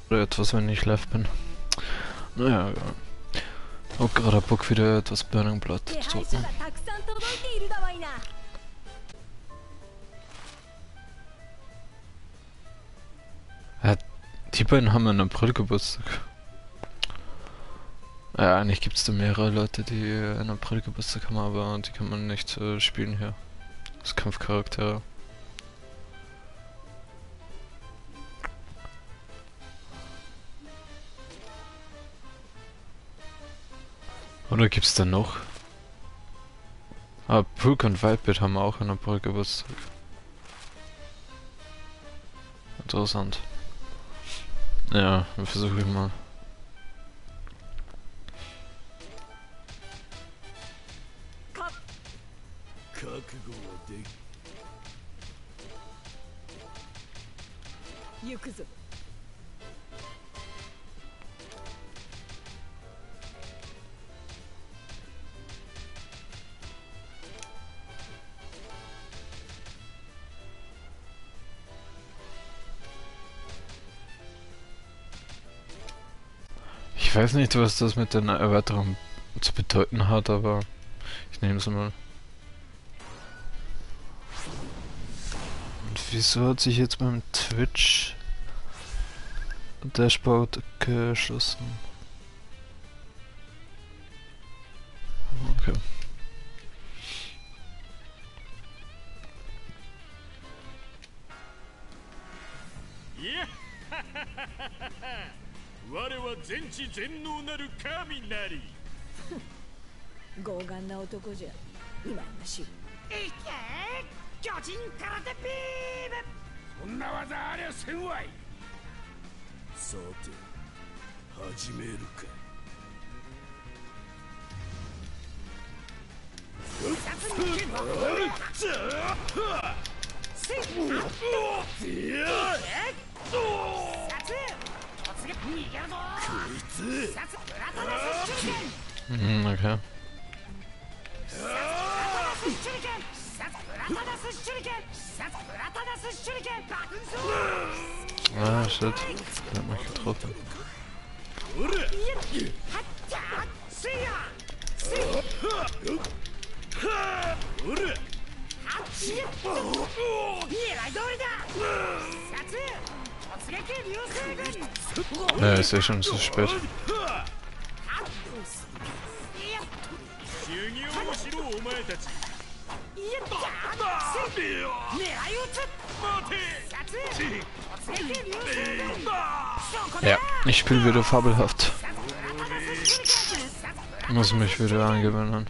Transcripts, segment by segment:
Oder etwas, wenn ich live bin. Naja, ja. Hab gerade Bock wieder etwas Burning Blood zu zocken. Ja, die beiden haben einen April Geburtstag. Ja, eigentlich gibt es da mehrere Leute, die einen April Geburtstag haben, aber die kann man nicht spielen hier. Das Kampfcharaktere. Oder gibt's da noch? Ah, Brook und Wildbeard haben auch einen April Geburtstag. Interessant. Ja, dann versuche ich mal. Ich weiß nicht, was das mit der Erweiterung zu bedeuten hat, aber ich nehme es mal. Und wieso hat sich jetzt beim Twitch Dashboard geschlossen? Okay. Yeah. 我は全知全能なる神なり。 強眼な男じゃ、今のし。いけ、巨人空手ビーム。 そんな技ありゃせんわい。さて、始めるか。 Okay. Ah, shit. Der hat mich getroffen. Ja, ist ja schon zu spät. Ja, ich spiele wieder fabelhaft. Muss mich wieder angewöhnen.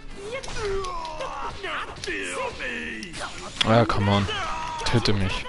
Ah, come on. Töte mich.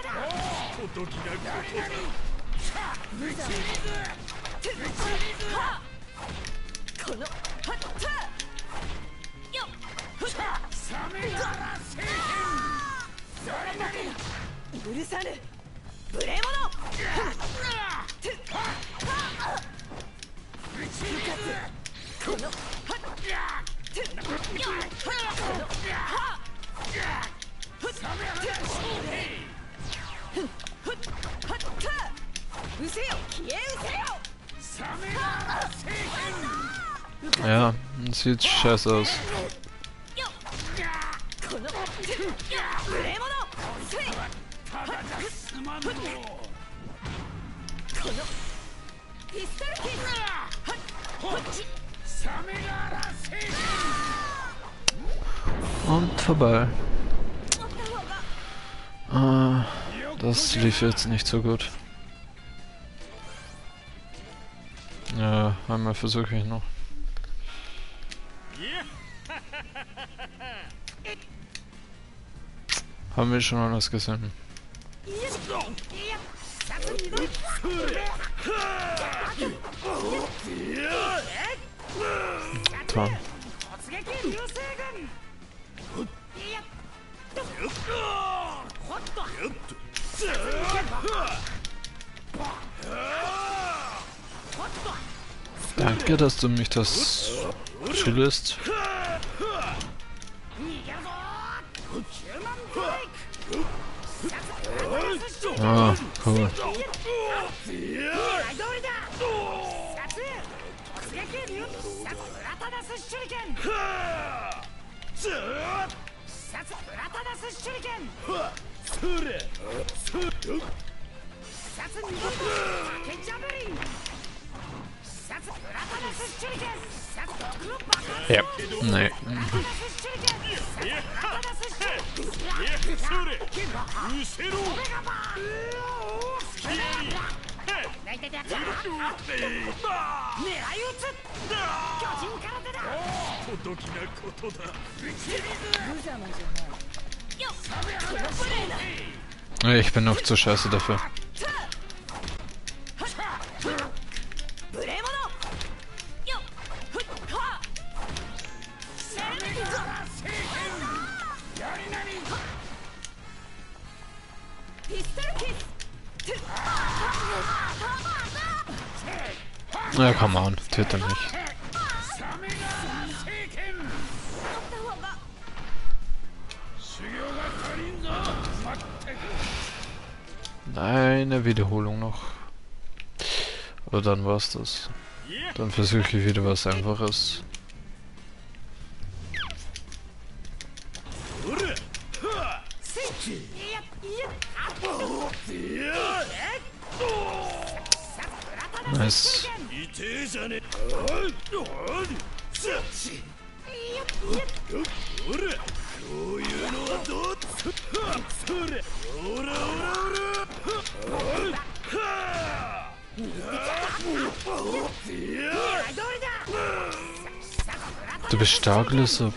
Ja, sieht scheiße aus. Und vorbei. Das lief jetzt nicht so gut. Ja, einmal versuche ich noch. Haben wir schon alles gesehen? Toll. Danke, dass du mich das schilderst. Ah, cool. 殺プラタナス手裏剣殺プラタナス手裏剣それ殺二度と竹ジャベリン殺プラタナス手裏剣殺毒の爆発 Ja, nee. プラタナス手裏剣殺プラタナス手裏剣それうせろ俺がバー泣いててやった狙い撃つ巨人空手だ届きなことだ。 無様じゃないよっこのプレイだ Ich bin noch zu scheiße dafür. 無礼者よっふっはピストルキス Ja, come on, töte mich. Eine Wiederholung noch. Aber dann war's das. Dann versuche ich wieder was Einfaches. Nice. 痛えじゃねえ。ほら、こういうのはどう？それ、ほらほらほら。 Du bist stark, Lissab.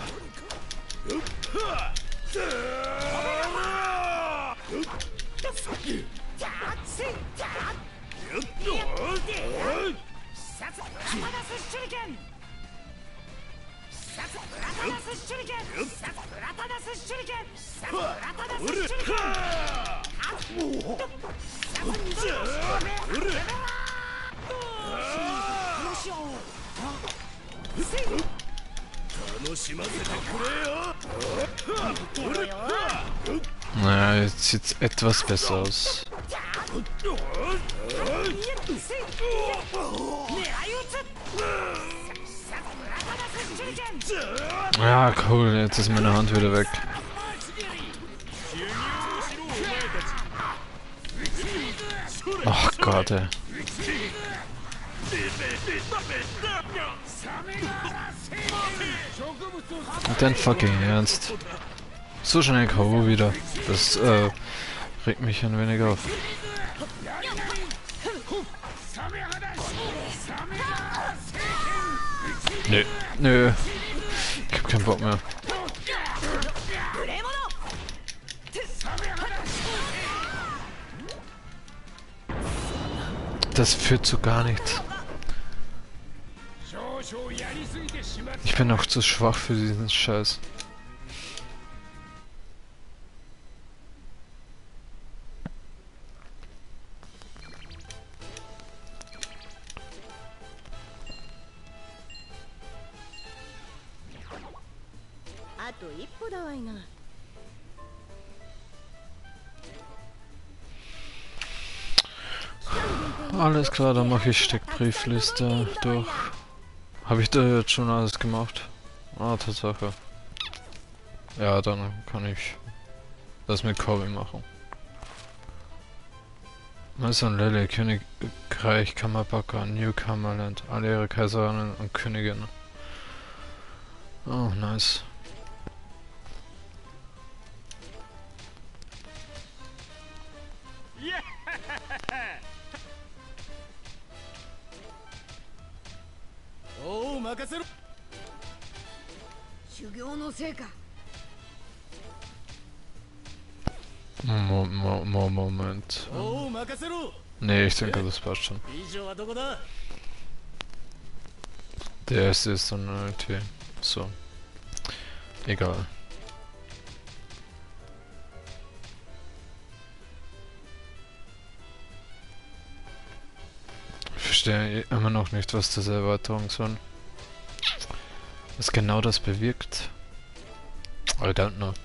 Naja, jetzt sieht's etwas besser aus. Ja, cool, jetzt ist meine Hand wieder weg. Ach Gott, ey. Dein fucking Ernst. So schnell K.O. wieder. Das regt mich ein wenig auf. Nö, nö. Ich hab keinen Bock mehr. Das führt zu gar nichts. Ich bin noch zu schwach für diesen Scheiß. Alles klar, dann mache ich Steckbriefliste durch. Habe ich da jetzt schon alles gemacht? Ah, Tatsache. Ja, dann kann ich das mit Corby machen. Meister und Lele, Königreich, Kammerbacker, Newcomerland, alle ihre Kaiserinnen und Königinnen. Oh, nice. Oh, 任せろ。 修行の成果 Moment. おう、任せろ。 Nee, ich denke, das passt schon. 以上はどこだ。 Der erste ist dann irgendwie so. Egal. Ich verstehe immer noch nicht, was diese Erweiterung soll. Was genau das bewirkt. I don't know.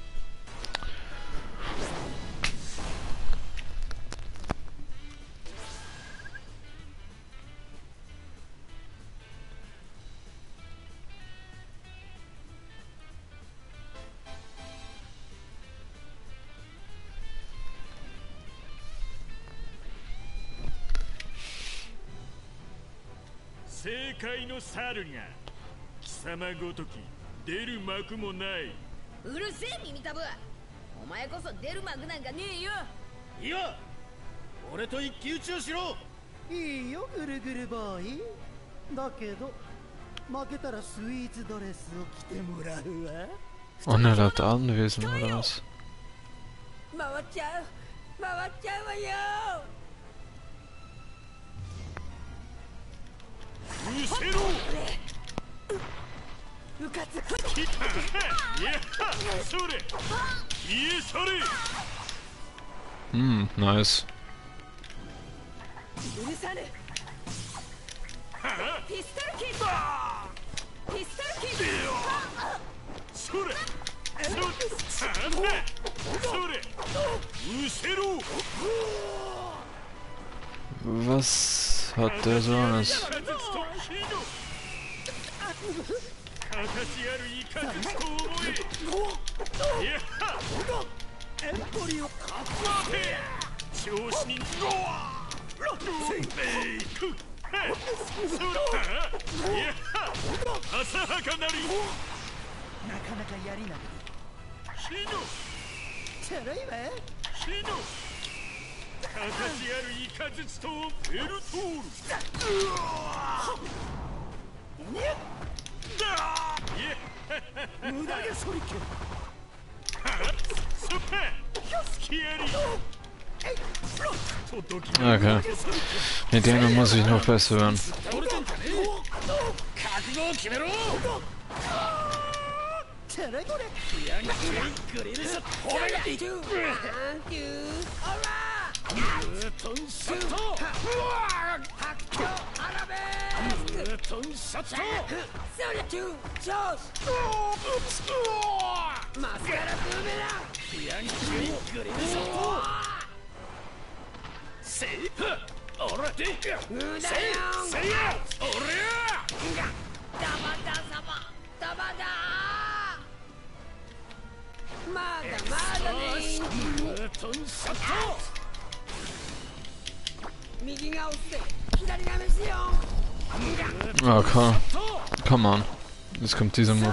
正解の猿が貴様ごとき出る幕もない。 うるせえ耳たぶ。お前こそ出る幕なんかねえよ。 いや、俺と一騎打ちをしろ。 いいよぐるぐるボーイ。だけど負けたらスイーツドレスを着てもらうわ。 Unerlaubte Anwesen oder was? 回っちゃうわよ。 うせろ。 うかつ。 来た。いや、それ。消え去れ。 Nice. うるさぬ。ピストルキック。ピストルキック。 それ。それ。うせろ。 Was hat der so alles? 形あるイカズチと思え。いや、 エンポリオ待て。調子に乗っていく。それ。いや、浅はかなり。 なかなかやりなシノ。 チェレイベシノ。形あるイカズチとエルトール。 無駄毛処理券。 スパスキアリ。 Okay. Mit denen muss ich noch besser werden. 覚悟を決めろ。 チェレゴレグリルショット。俺がいる。トンショット。トンショット。 そりゃチューチョース。マスカラブーメラン。 ヤンキーグリルショット。せい。俺で。 無駄よ。 せいや。俺や。 ダバダサバダバダ。まだまだね。 トンショット。 右が押して左が飯よ。 Oh, come on. Jetzt kommt dieser Move.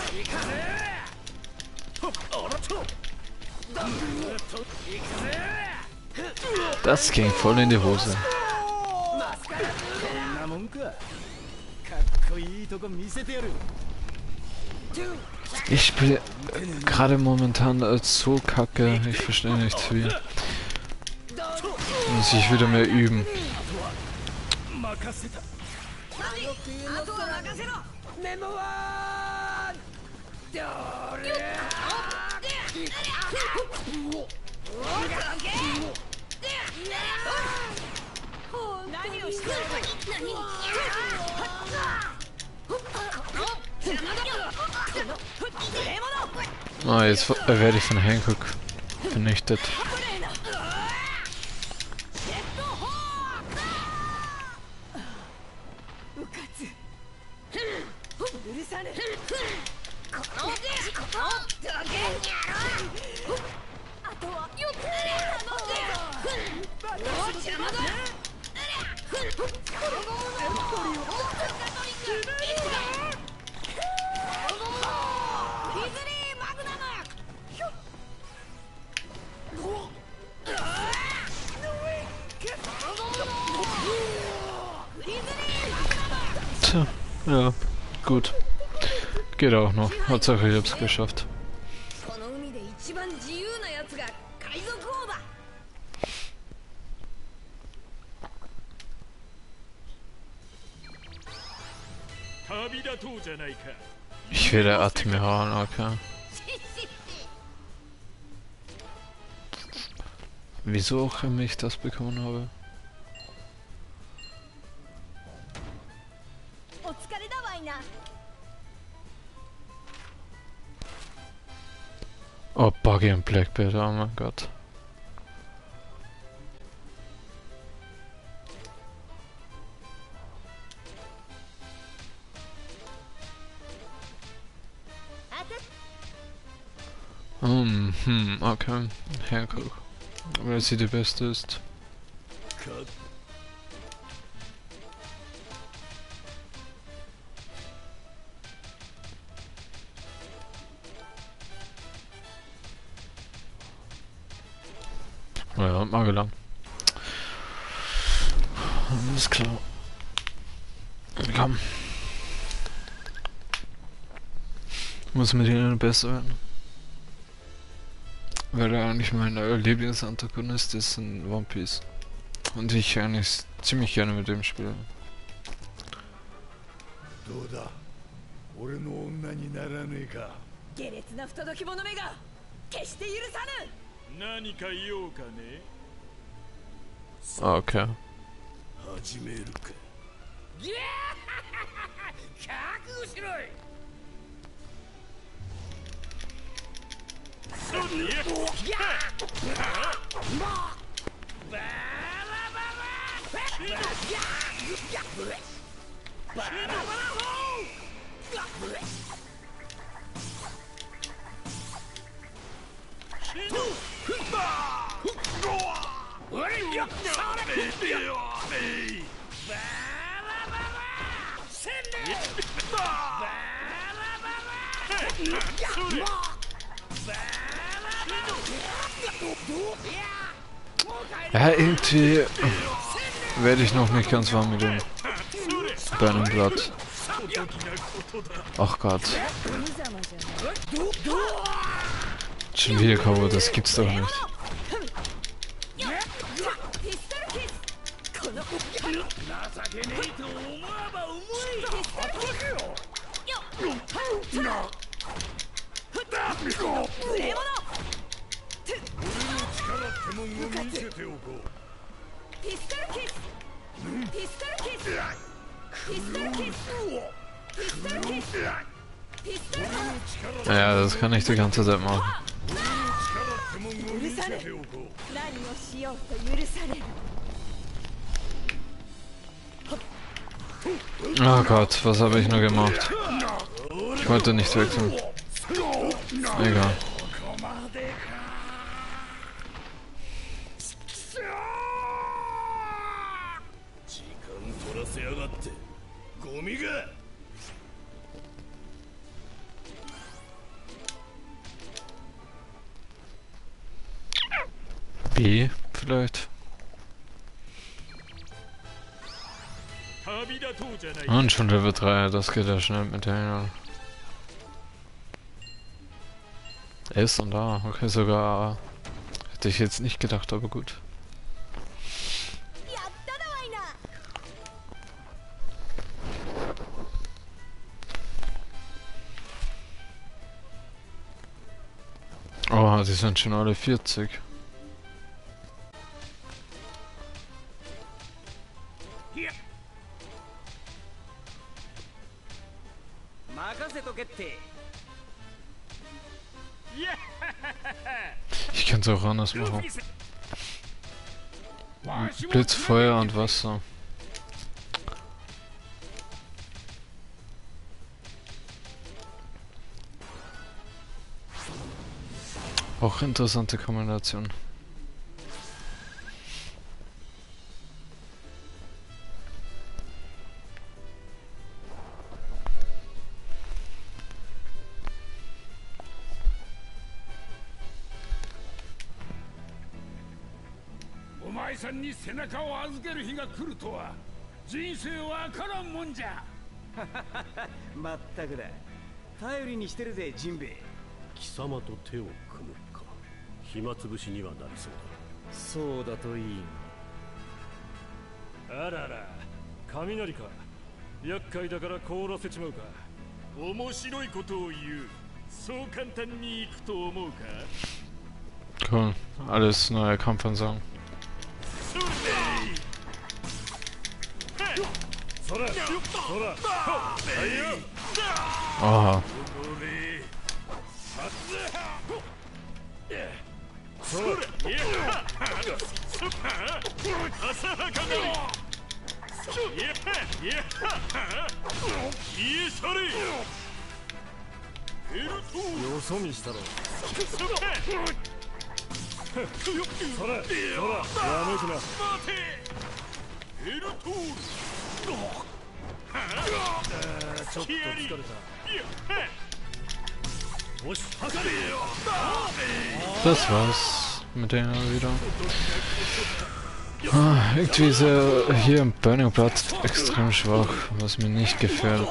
Das ging voll in die Hose. こんなもんか。かっこいいとこ見せてやる。 Ich spiele gerade momentan so kacke, ich verstehe nichts wie. Muss ich wieder mehr üben. あとは任せろ。メモはどれ。何をしてる。 Oh, jetzt werde ich von Hancock vernichtet. うるさぬ。あとはよく邪魔だ。 Tja, ja, gut. Geht auch noch. Hauptsache ich hab's geschafft. この海で一番自由なやつが海賊王だ。 旅立とうじゃないか。 Ich will der Admiral, okay. Wieso auch immer ich das bekommen habe? お疲れだわいな。 Oh, Buggy und Blackbeard, oh mein Gott. Okay. Hancock. Weil sie die beste ist. Ja, Magellan. Alles klar. Komm. Muss mit ihnen besser werden. Weil er eigentlich mein Lieblingsantagonist ist in One Piece. Und ich eigentlich ziemlich gerne mit dem spiele. どうだ俺の女にならねえか下劣な不届き者めが決して許さぬ。 何か言おうかね Ah, okay. 始めるかギャー覚悟しろい Ja, irgendwie werde ich noch nicht ganz warm mit dem Burning Blood. Ach Gott. Schon wieder K.O., das gibt's doch nicht. Ja, das kann ich die ganze Zeit machen. Oh Gott, was habe ich nur gemacht? Ich wollte nicht wechseln. Egal. B vielleicht. Und schon Level 3, das geht ja schnell mit der. Er ist dann da, okay, sogar hätte ich jetzt nicht gedacht, aber gut. Oh, die sind schon alle 40. Ich kann es auch anders machen. Blitz, Feuer und Wasser. Auch interessante Kombination. まったくだ頼りにしてるぜジンベエ貴様と手を組むか暇つぶしにはなりそうだそうだといいあらら雷か厄介だから凍らせちまうか面白いことを言うそう簡単にいくと思うか Cool, alles neue Kampfansagen. Aha. Das war's. mit denen wieder. Irgendwie ist er hier im Burning Blood extrem schwach, was mir nicht gefällt.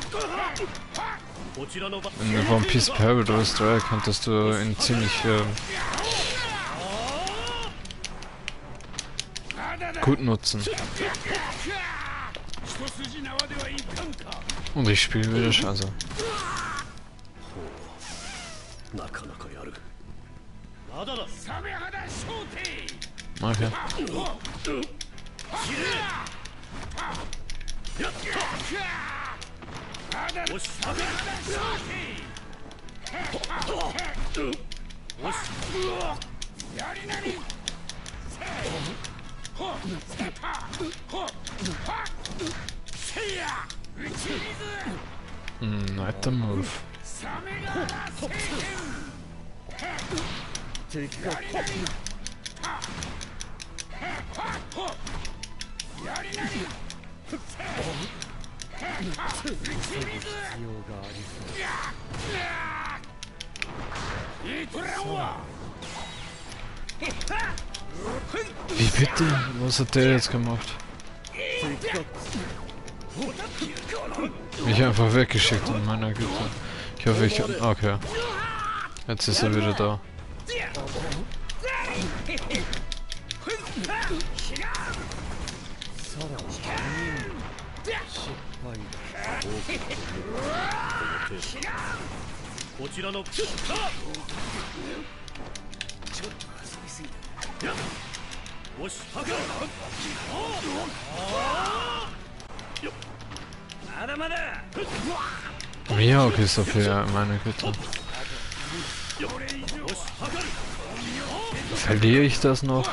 In One Piece Paradise 3 konntest du ihn ziemlich gut nutzen. Und ich spiele wieder Scheiße. Okay. Not the move. Wie bitte? Was hat der jetzt gemacht? Mich einfach weggeschickt in meiner Güte. Ich hoffe, ich kann... Okay. Jetzt ist er wieder da. Mihawk ist dafür, meine Güte. Verliere ich das noch?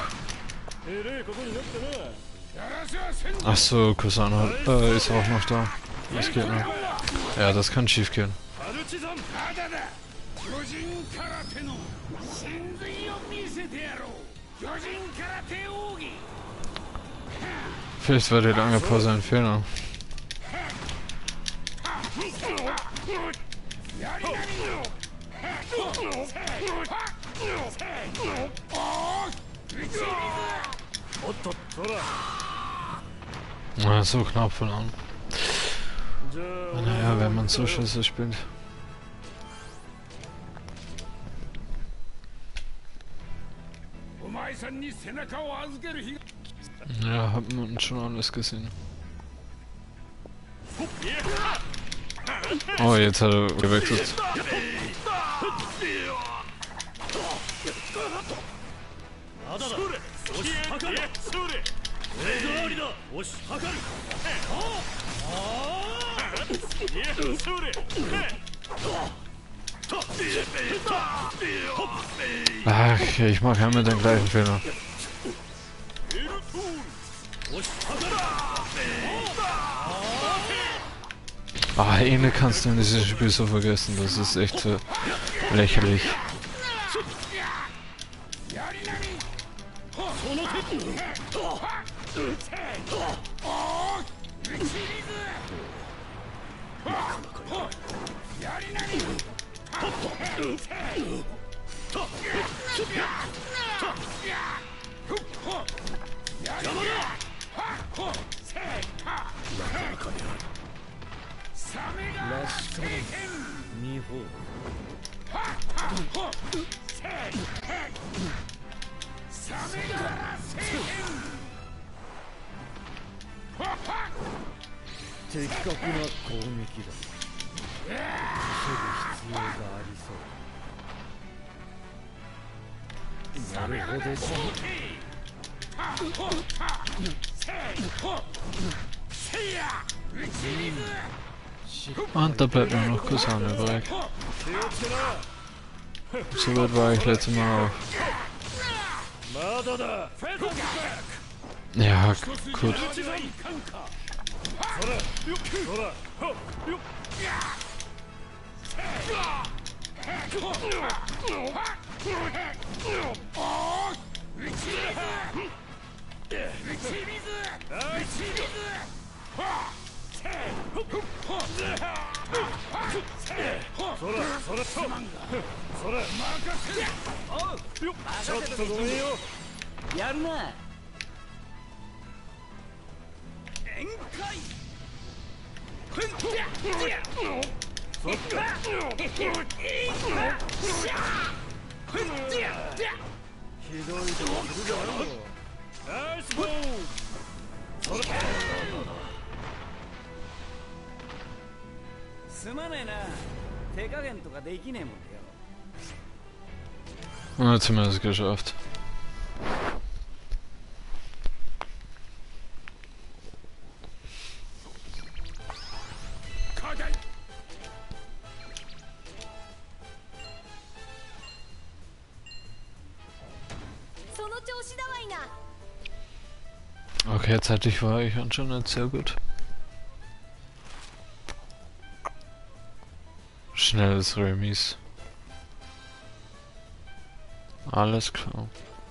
Achso, Kusan ist auch noch da. Das geht noch. Ja, das kann schief gehen. Vielleicht war die lange Pause ein Fehler. Na, so knapp verloren. Naja, wenn man so scheiße spielt. Ja, hab man schon alles gesehen. Oh, jetzt hat er gewechselt. Ach, ich mache ja immer den gleichen Fehler. Ah, eine kannst du in diesem Spiel so vergessen, das ist echt lächerlich. Und da bleibt nur noch Kusan übrig. So weit war ich letztes Mal auch. Ja, gut. そらそらそらそら任せておうよっちょっとごめんよやるな宴会ふんやそっかひどいとこするじゃんナイスボールそらすまねえな手加減とかできねえもんだよ Na, zumindest geschafft. その調子だわいな Okay, zeitlich war ich anscheinend sehr gut. Schnelles Remis. Alles klar.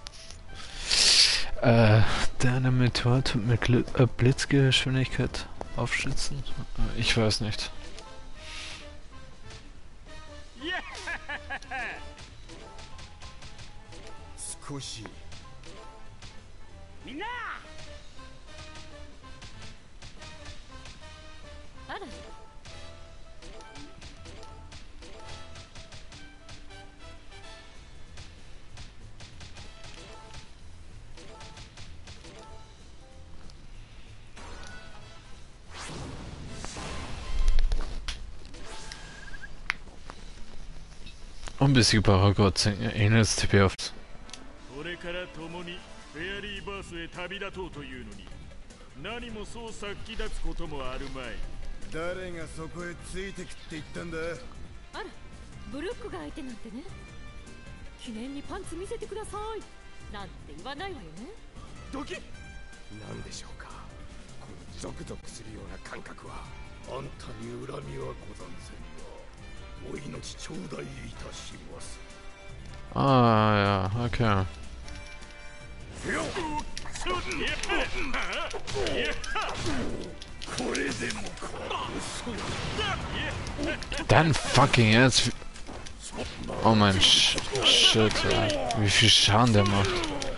Deine Methode mit Blitzgeschwindigkeit aufschützen? Ich weiß nicht. 少しみんなあら Unbesiegbarer Gott, ähnelt TP auf. これから共にフェアリーバースへ旅立とうというのに何もそう殺気立つこともあるまい誰がそこへついてくって言ったんだあらブルックが相手なんてね記念にパンツ見せてくださいなんて言わないわよねドキなんでしょうかこのゾクゾクするような感覚はあんたに恨みはござんせんがお命頂戴いたします Ah, ja, okay. Dann fucking jetzt. Oh mein Shit, wie viel Schaden der macht.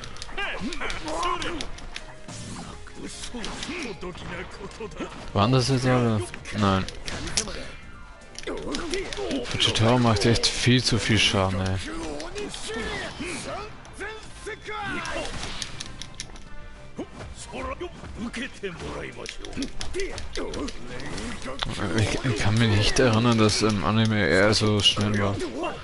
Waren das jetzt alle? Nein. Vegetario macht echt viel zu viel Schaden, ey. Ich kann mich nicht erinnern, dass im Anime eher so schnell war.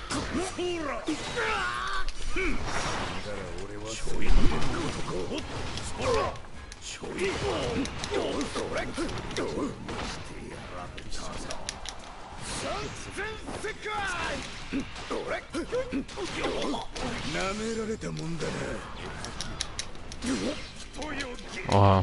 Oh.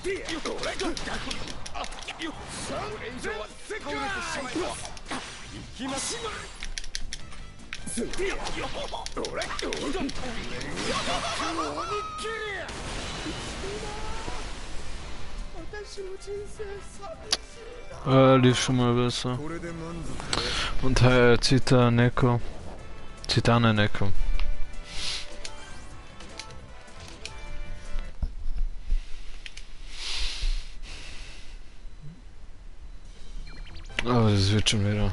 Lief schon mal besser. Und Zita Neko. Zitane Neko. Aber das wird schon wieder.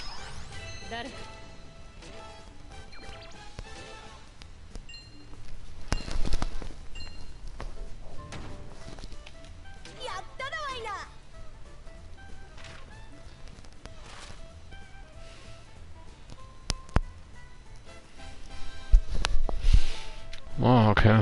Oh, okay.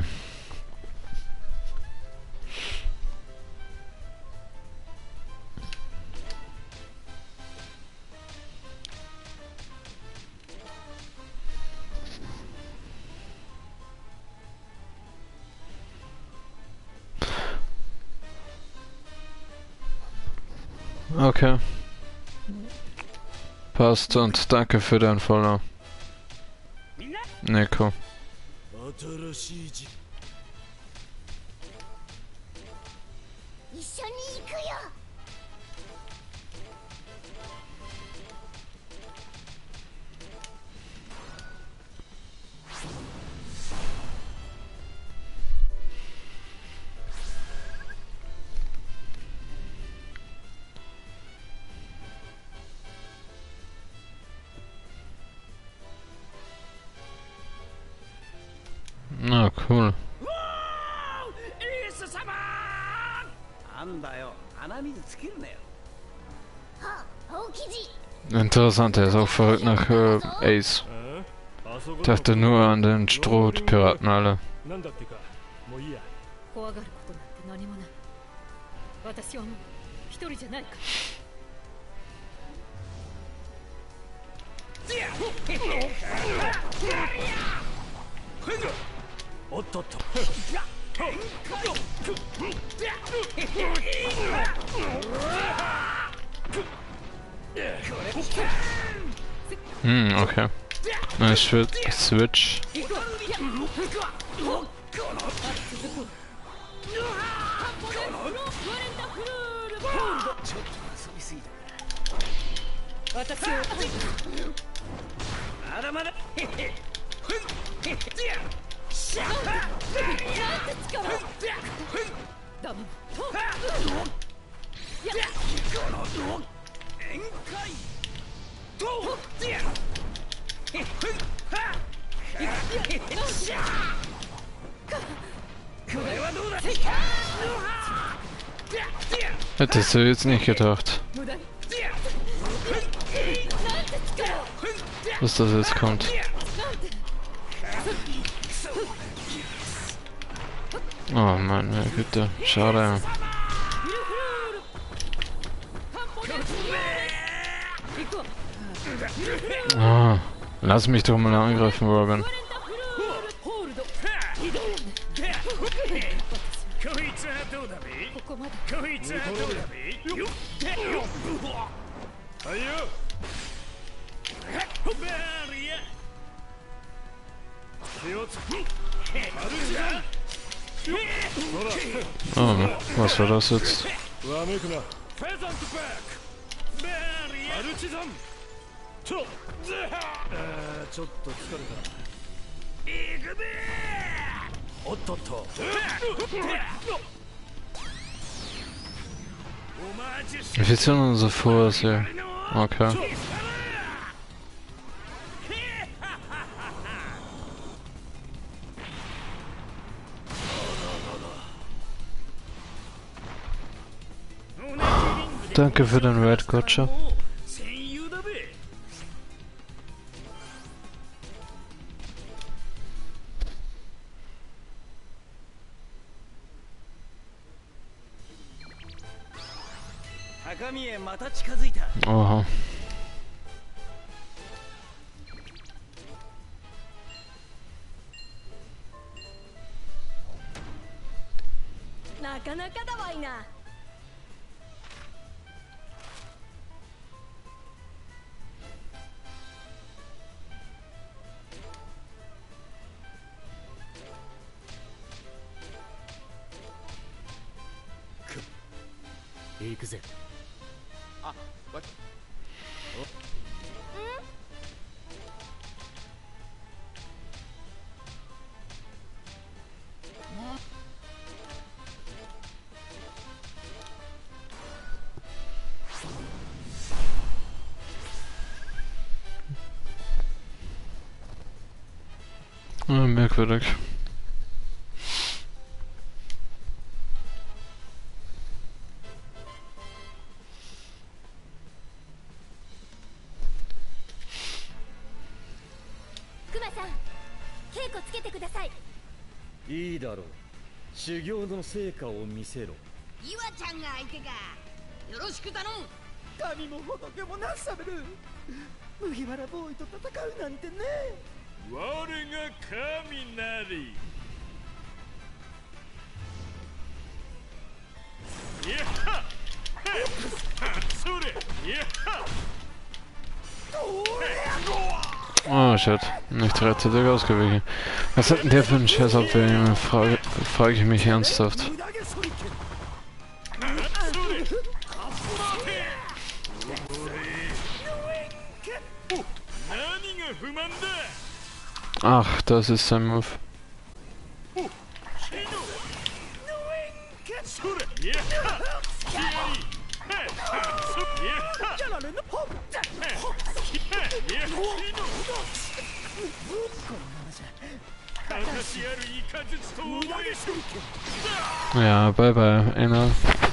Okay. Passt und danke für dein Follow. Neko. 新しい時一緒に行くよ Cool. エース様なんだよ、鼻水つけるなよ。 Interessant, der ist auch verrückt nach Ace. あそこ Ich dachte nur an den Strohpiraten alle. なんだってかもういいや怖がることなんて何もない。私はもう一人じゃないから。 おっとっと Okay. Nice Switch. 私をまだまだダメ。 Hättest du jetzt nicht gedacht, 無駄に。 dass das jetzt kommt. Oh meine Güte, schade. Ah, lass mich doch mal angreifen, Robin. こいつはどうだべここまで。 こいつはどうだべよっはいよバリア気をつけマルチだ Oh, was war das jetzt? わめくなフェザントバックバリアマルチザンとちょっと疲れ行くべたおっとっと Wie viel sind unsere Vorher? Okay. Danke für den Red Gotcha. 戦友だべ高見へまた近づいた。 Oha. なかなかだわいな。 行くぜ Merkwürdig. クマさん、稽古つけてください。 いいだろう修行の成果を見せろ岩ちゃんが相手かよろしく頼む神も仏もなさめる。麦わらボーイと戦うなんてね。 我が神なりいやはそれいやは Oh shit, nicht rechtzeitig ausgewichen. Was hat denn der für ein scheiß Abwehr? Frage ich mich ernsthaft. 何が不満だ Ach, das ist sein Move. それいやは決まりいやはやられぬポン。 いやはこのままじゃ Ja, bye bye, Enel.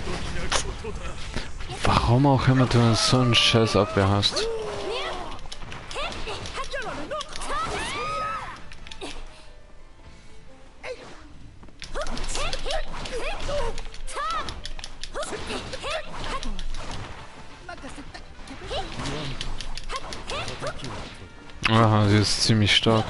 Warum auch immer du so einen scheiß Abwehr hast. Aha, sie ist ziemlich stark.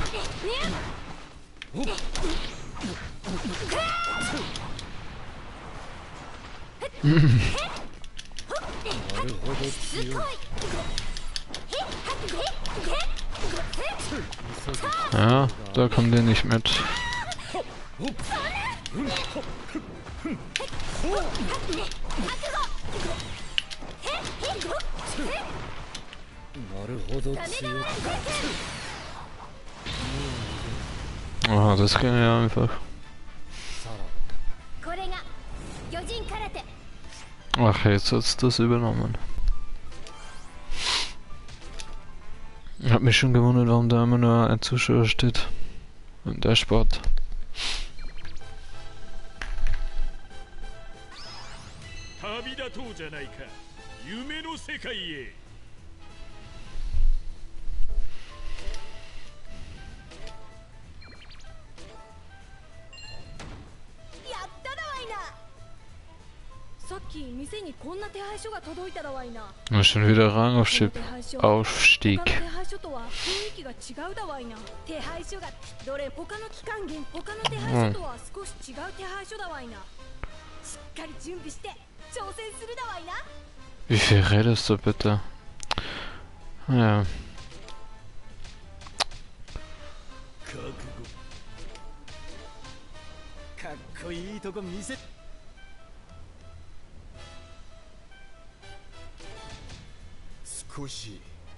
Ja, da kommt ihr nicht mit. Ah, das ging ja einfach. Ach, jetzt hat's das übernommen. Ich hab mich schon gewundert, warum da immer nur ein Zuschauer steht. Und der Sport. 旅立とうじゃないか。夢の世界へ。 さっき店にこんな手配書が届いただわいな。 Schon wieder Rangaufstieg. 他の手配書とは雰囲気が違うだわいな。手配書がどれ他の期間限他の手配書とは少し違う手配書だわいな。しっかり準備して挑戦するだわいな。 Wie viel redest du bitte? Ja. かっこいいとこ見せ。 少し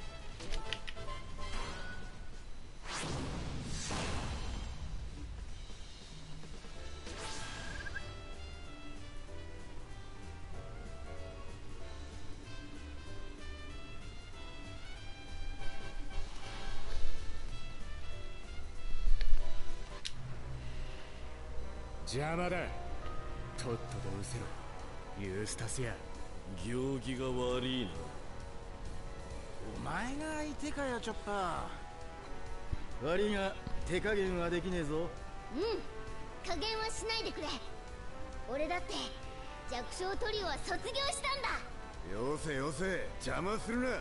邪魔だ。とっとと失せろ、ユースタスや。行儀が悪いな。 お前が相手かよ、チョッパー。悪いが手加減はできねえぞ。 加減はしないでくれ。俺だって弱小トリオは卒業したんだ。 よせよせ、邪魔するな。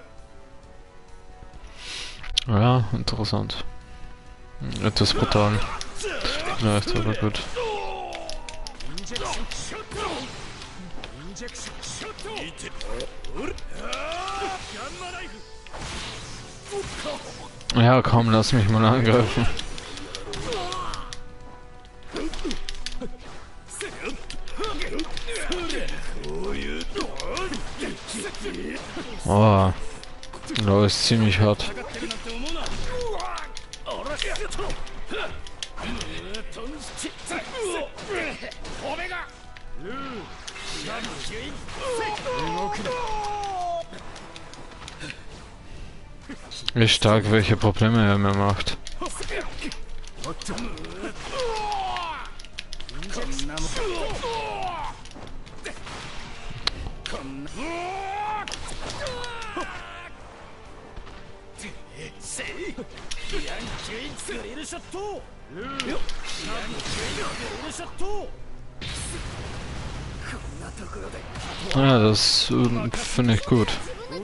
Ja, interessant. Etwas brutal. Ja, ist aber gut. Ja, komm, lass mich mal angreifen. Oh, das ist ziemlich hart. Wie stark welche Probleme er mir macht. Ja, das finde ich gut.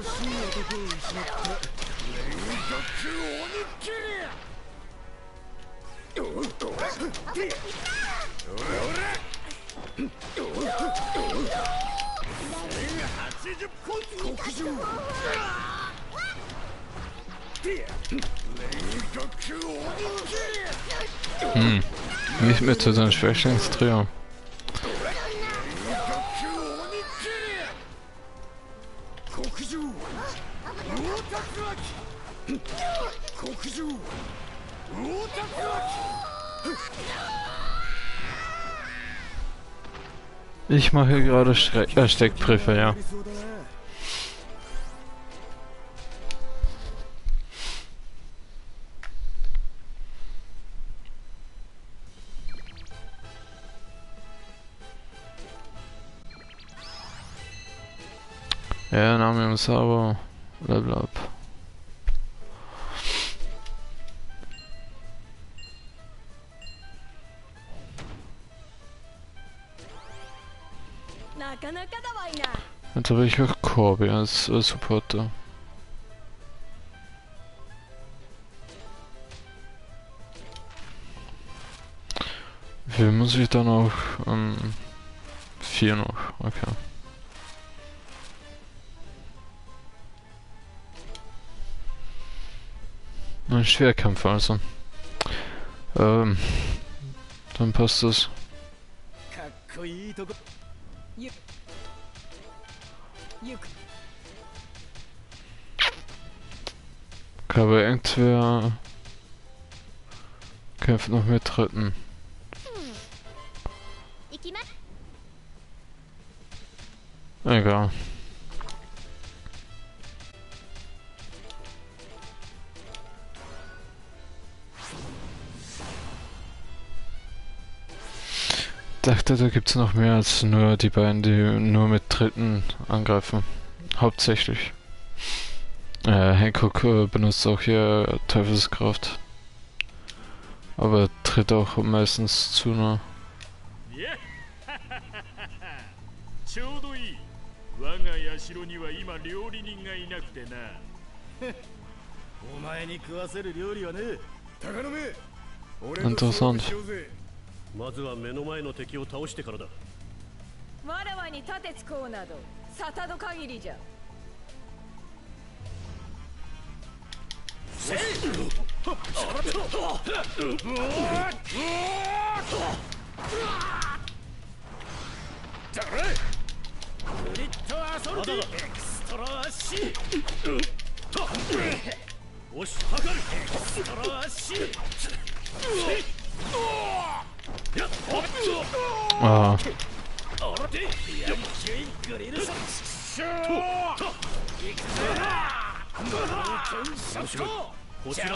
Nicht mehr zu seinem Schwächlingstrio. Ich mache hier gerade Steckbriefe, ja. Ja, Name im Server. Level up. Jetzt habe ich auch Corby als Supporter. Wie viel muss ich dann auch? 4 noch, okay. Ein Schwerkampf also. Dann passt das. Okay, aber irgendwer kämpft noch mit Dritten. Egal. Dachte, da gibt's noch mehr als nur die beiden, die nur mit Dritten angreifen. Hauptsächlich. Hancock benutzt auch hier Teufelskraft. Aber tritt auch meistens zu nah. ちょうどいい。我が社には今料理人がいなくてな。 お前に食わせる料理はね。鷹の目。俺 Interessant. まずは目の前の敵を倒してからだ。 わらわに盾つこうなど、沙汰の限りじゃ。せい。クリットアソルティエクストラアシ押しはかるエクストラアシああ。 こちら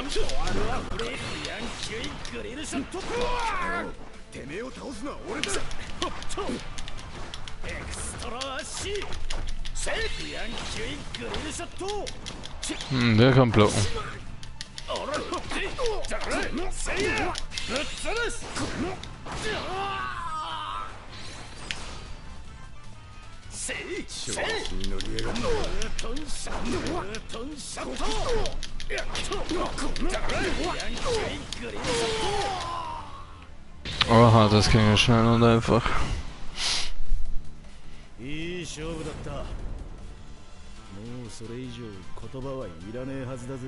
てめえを倒すのは俺だ。 エクストラアシセーフヤンキュイグリルショット Der kann blocken. Oha, das ging ja schnell und einfach. いい勝負だった。もうそれ以上言葉はいらねえはずだぜ。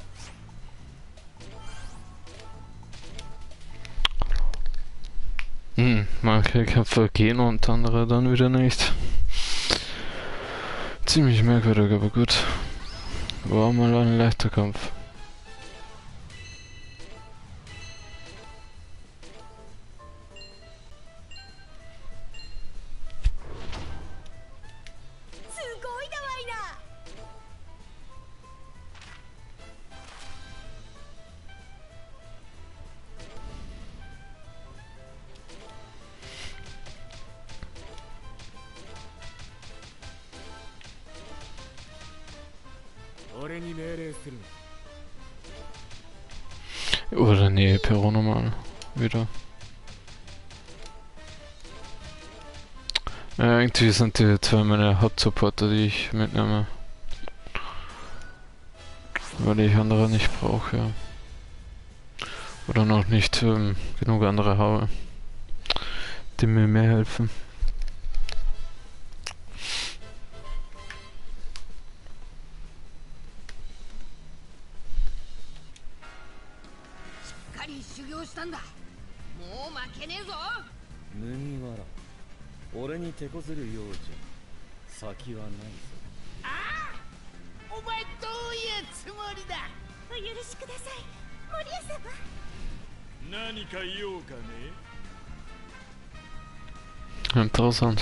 Manche Kämpfer gehen und andere dann wieder nicht. Ziemlich merkwürdig, aber gut. War mal ein leichter Kampf. Oder nee, Perro nochmal. Wieder. Ja, irgendwie sind die zwei meine Hauptsupporter, die ich mitnehme. Weil ich andere nicht brauche. Ja. Oder noch nicht genug andere habe, die mir mehr helfen. Interessant.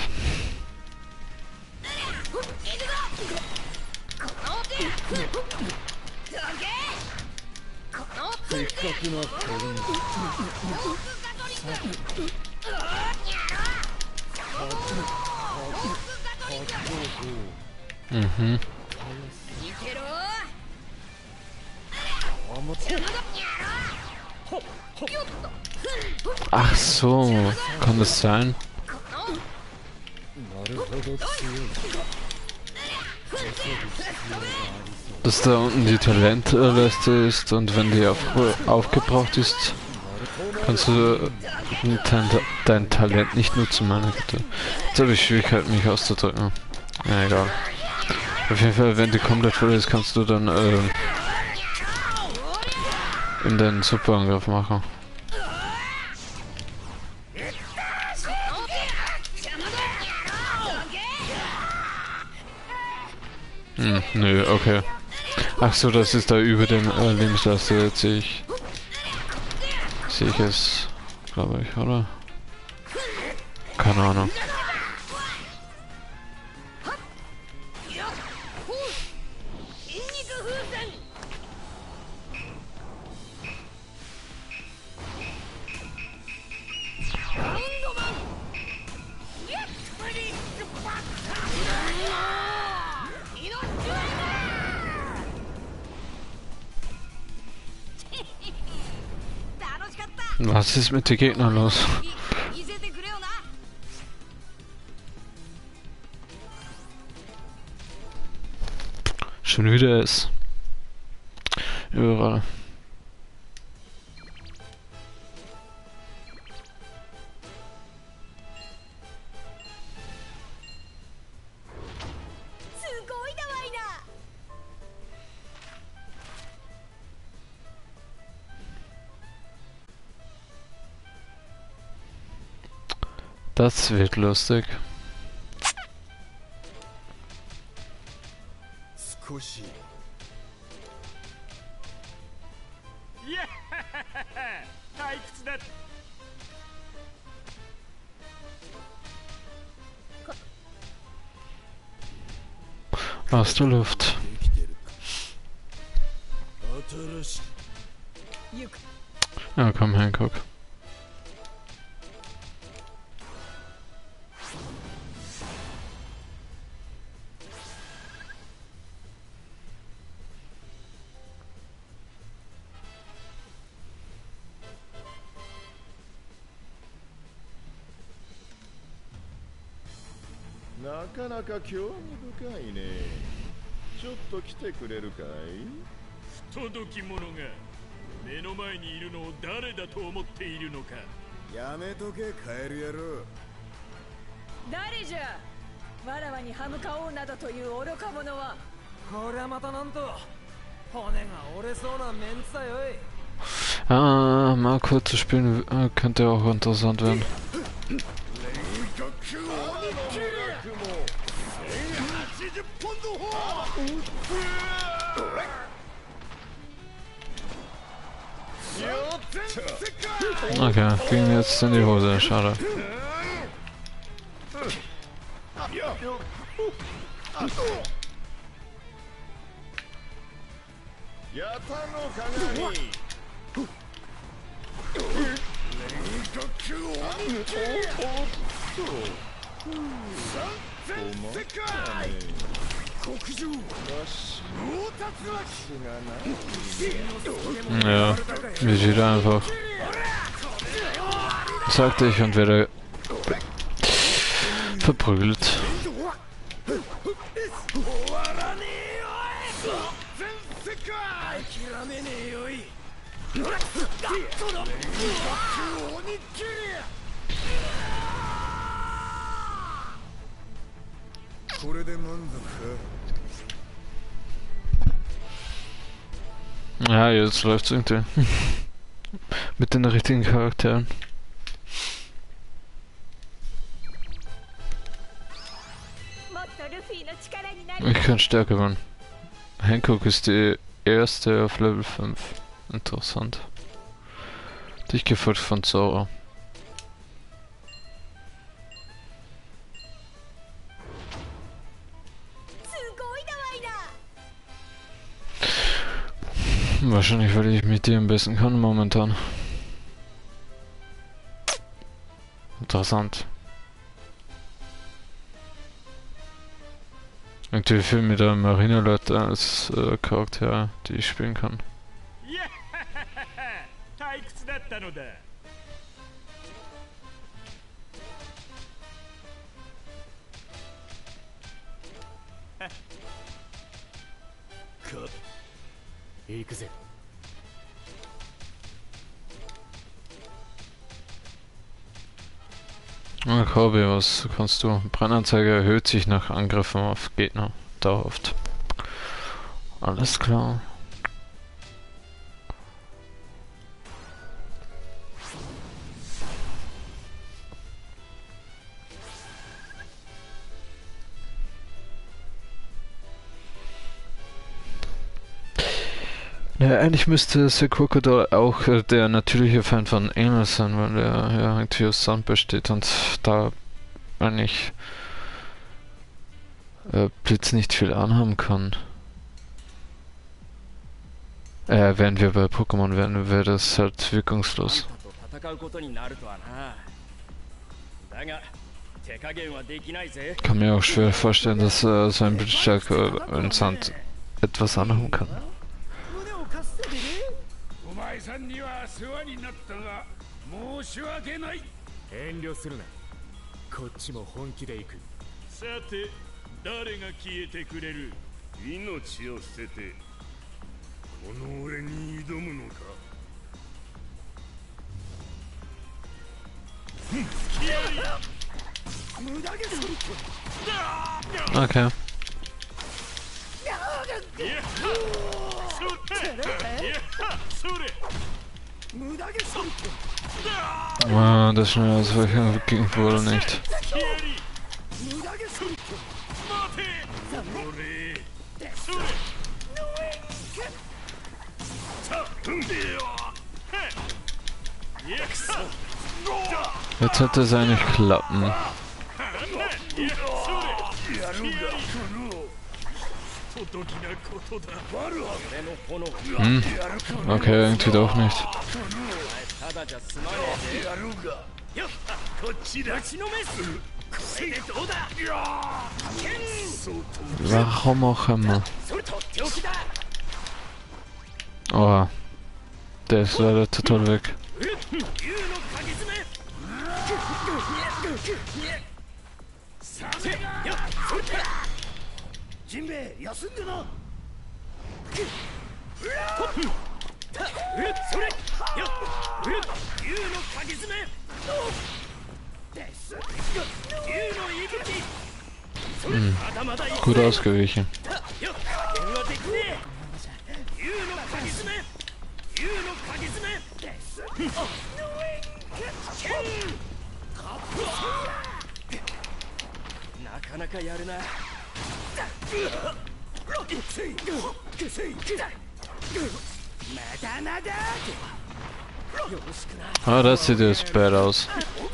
Mhm. Ach so, kann das sein? Dass da unten die Talentleiste ist und wenn die aufgebraucht ist, kannst du dein Talent nicht nutzen, meine Güte. Jetzt habe ich Schwierigkeiten, mich auszudrücken. Ja, egal. Auf jeden Fall, wenn die komplett voll ist, kannst du dann in den Superangriff machen. Nö, okay. Ach so, das ist da über dem Lebensleiste, jetzt sehe ich es, glaube ich, oder? Keine Ahnung. Was ist mit den Gegnern los? Schon wieder ist. Überall. Das wird lustig. 少しいや退屈だ。 Aus der Luft. できてるか新しい Ja, komm, Hancock. なかなか興味深いね。ちょっと来てくれるかい？ 不届き者が目の前にいるのを誰だと思っているのか。 やめとけカエル野郎。 誰じゃわらわに歯向かおうなどという愚か者は。 こりゃまたなんと骨が折れそうなメンツだよい。 Ah, mal kurz zu spielen könnte auch interessant werden. Okay, ging jetzt in die Hose, schade. やたの鏡。 Ja, Vegeta einfach. Sagte ich und werde verprügelt. Ja, jetzt läuft's irgendwie. Mit den richtigen Charakteren. Ich kann stärker werden. Hancock ist die erste auf Level 5. Interessant. Dich gefolgt von Zora. Wahrscheinlich, weil ich mit dir am besten kann momentan. Interessant. Irgendwie viel mit der Marine-Leute als Charakter, die ich spielen kann. いや退屈だったのだ。行くぜ。 Kobi, was kannst du? Brennanzeige erhöht sich nach Angriffen auf Gegner. Dauerhaft. Alles klar. Ja, eigentlich müsste Sequoia auch der natürliche Feind von Engel sein, weil er ja irgendwie aus Sand besteht und da eigentlich Blitz nicht viel anhaben kann. Wären wir bei Pokémon wären, wäre das halt wirkungslos. Kann mir auch schwer vorstellen, dass so ein Blitzstärke in Sand etwas anhaben kann. お前さんには世話になったが申し訳ない。 遠慮するな。こっちも本気で行く。 さて誰が消えてくれる。命を捨ててこの俺に挑むのか。無駄毛ソリッド。 Okay. Das schnell als ging wohl nicht. Jetzt hätte es eigentlich klappen. Okay, irgendwie doch nicht. Warum auch immer. Oh, der ist leider total weg. Gut ausgewichen. Ah, das sieht jetzt bad aus.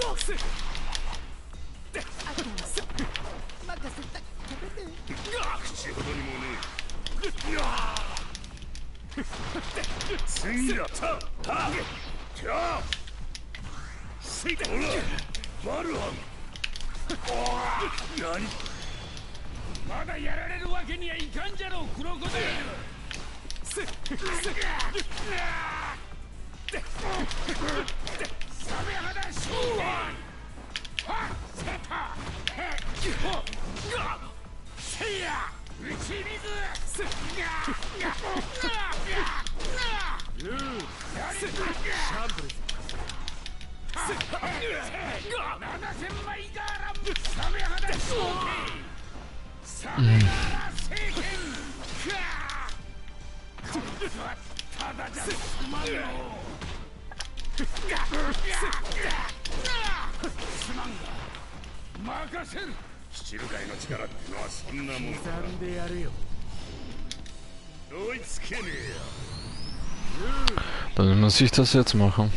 Dann muss ich das jetzt machen.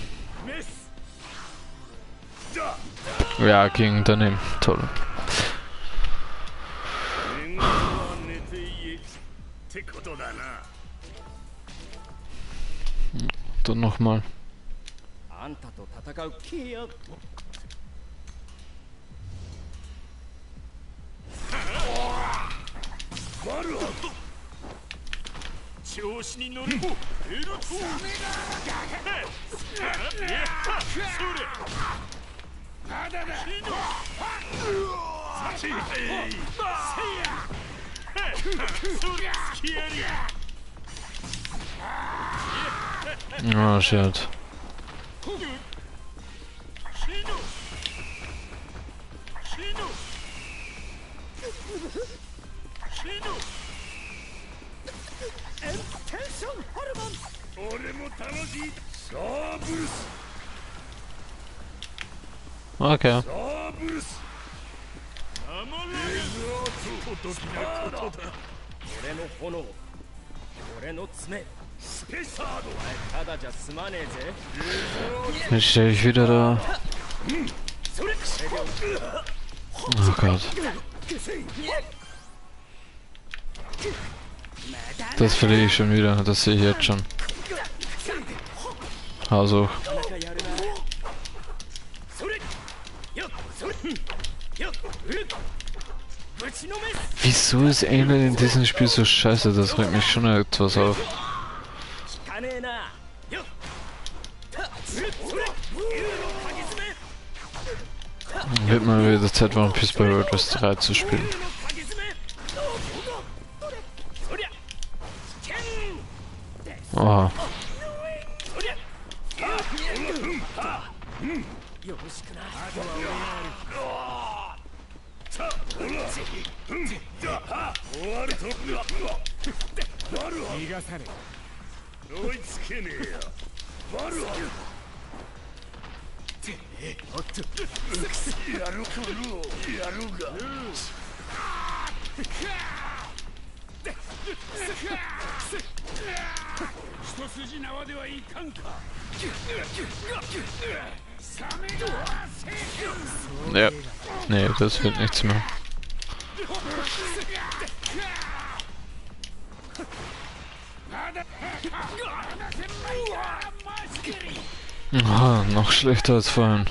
Ja, ging daneben. Toll. Dann nochmal. バルハン調子に乗るエルトーまだだ Oh shit. Okay. 俺の炎、俺の爪、スペサード、お前ただじゃ済まねえぜ。 Jetzt stehe ich wieder da. Oh Gott. Das verliere ich schon wieder, das sehe ich jetzt schon. Also. Wieso ist Alien in diesem Spiel so scheiße? Das regt mich schon etwas auf. Wird mal wieder Zeit, One Piece bei World Wars 3 zu spielen. Oh. Ja, nee, das wird nichts mehr. Ah, noch schlechter als vorhin.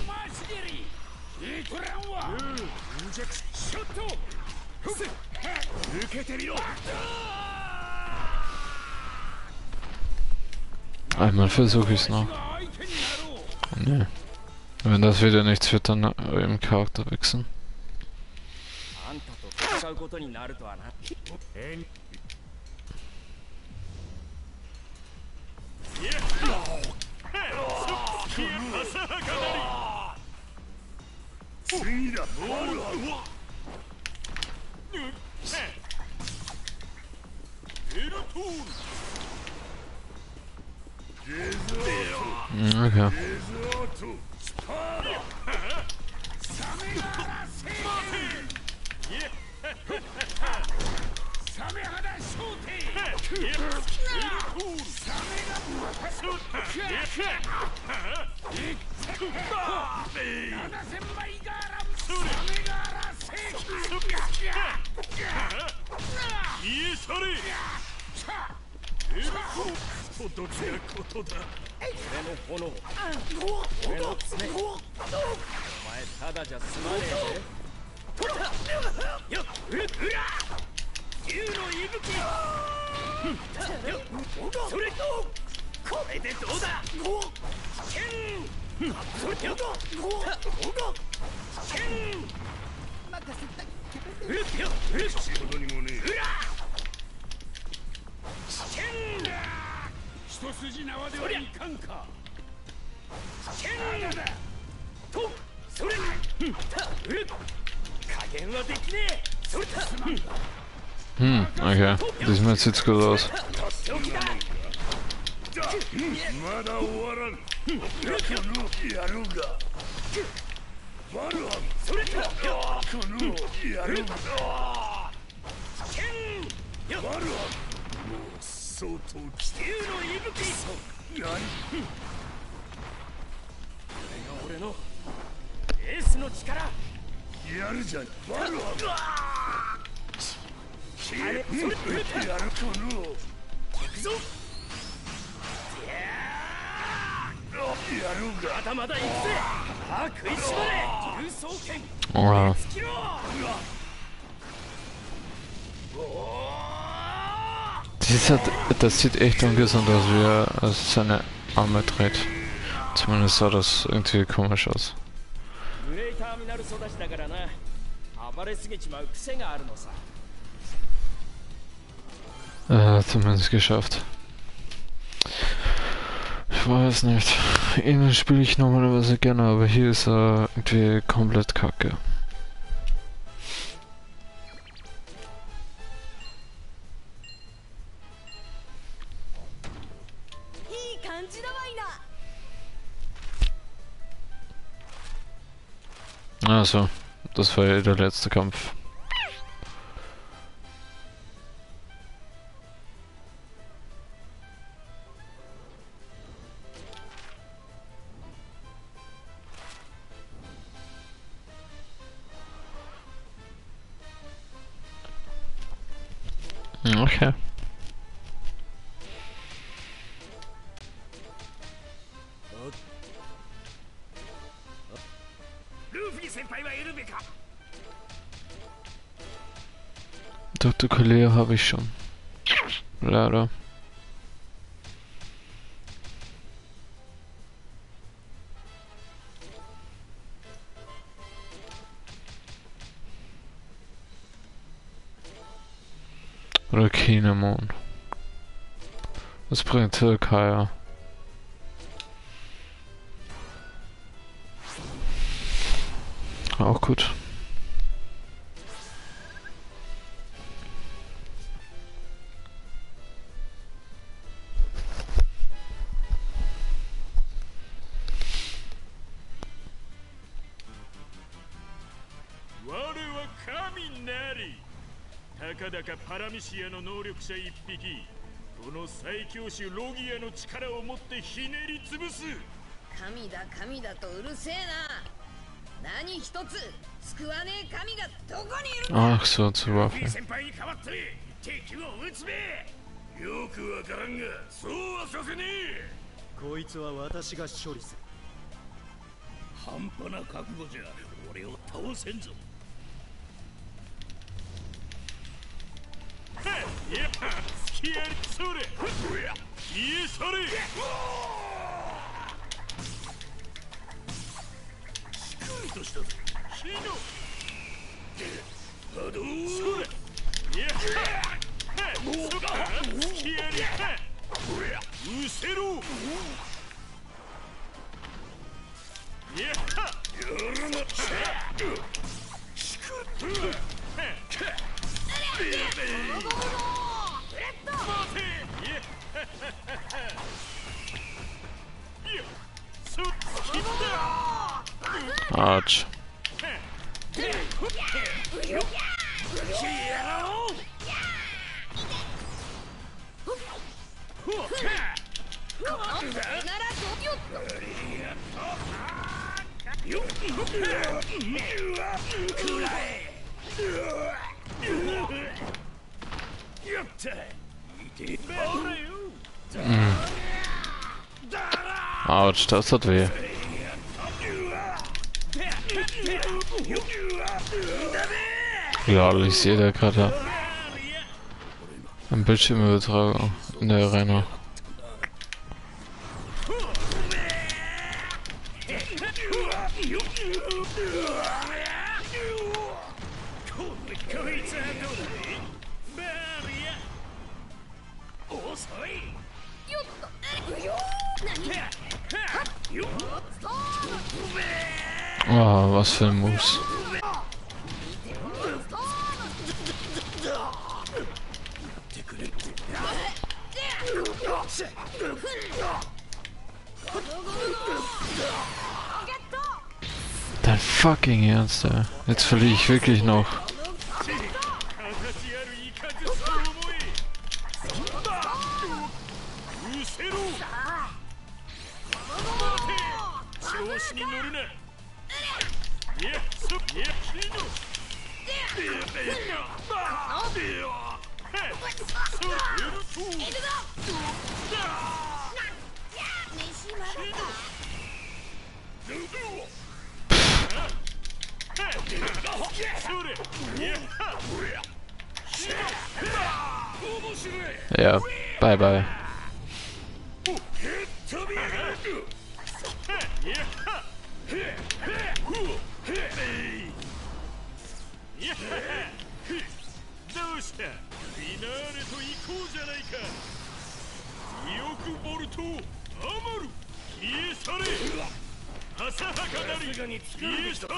Einmal versuche ich es noch. Nee. Wenn das wieder nichts wird, dann im Charakter wechseln. Okay. Okay. Diesmal sieht's gut aus. Wow. Das sieht echt ungesund aus, wie er seine Arme dreht. Zumindest sah das irgendwie komisch aus. グレイターミナル育ちだからな。暴れすぎちまう癖があるのさ。 Zumindest geschafft. Ich weiß nicht. Ihn spiele ich normalerweise gerne, aber hier ist er irgendwie komplett kacke. Also, das war ja der letzte Kampf. Okay. Dr. Collier habe ich schon. Leider. Oder Kinemon. Was bringt Kaya? Auch gut. たかだかパラミシアの能力者一匹、この最強種ロギアの力を持ってひねり潰す。 神だ神だとうるせえな。何一つ救わねえ神がどこにいるんだ。 Ach so, zur Waffe. 先輩に代わって敵を撃つべ。よくわからんが、そうはさせねえ。 こいつは私が処理する。 半端な覚悟じゃ俺を倒せんぞ。いや、好きやりそれ。いえそれ。しくりとしたぜ。火の。波動。それ。いや。そっか。好きやり。うせろ。いや。やるな。しくっ。 Arsch. Autsch, das tut weh. Ja, ich sehe da gerade ein Bildschirmübertragung in der Arena. Oh, was für ein Moves. Dein fucking Ernst, ey. Jetzt verliere ich wirklich noch. Ja, bye bye. どうしたフィナーレと行こうじゃないか意欲ボルト余る消え去れ浅はかなり消え去れ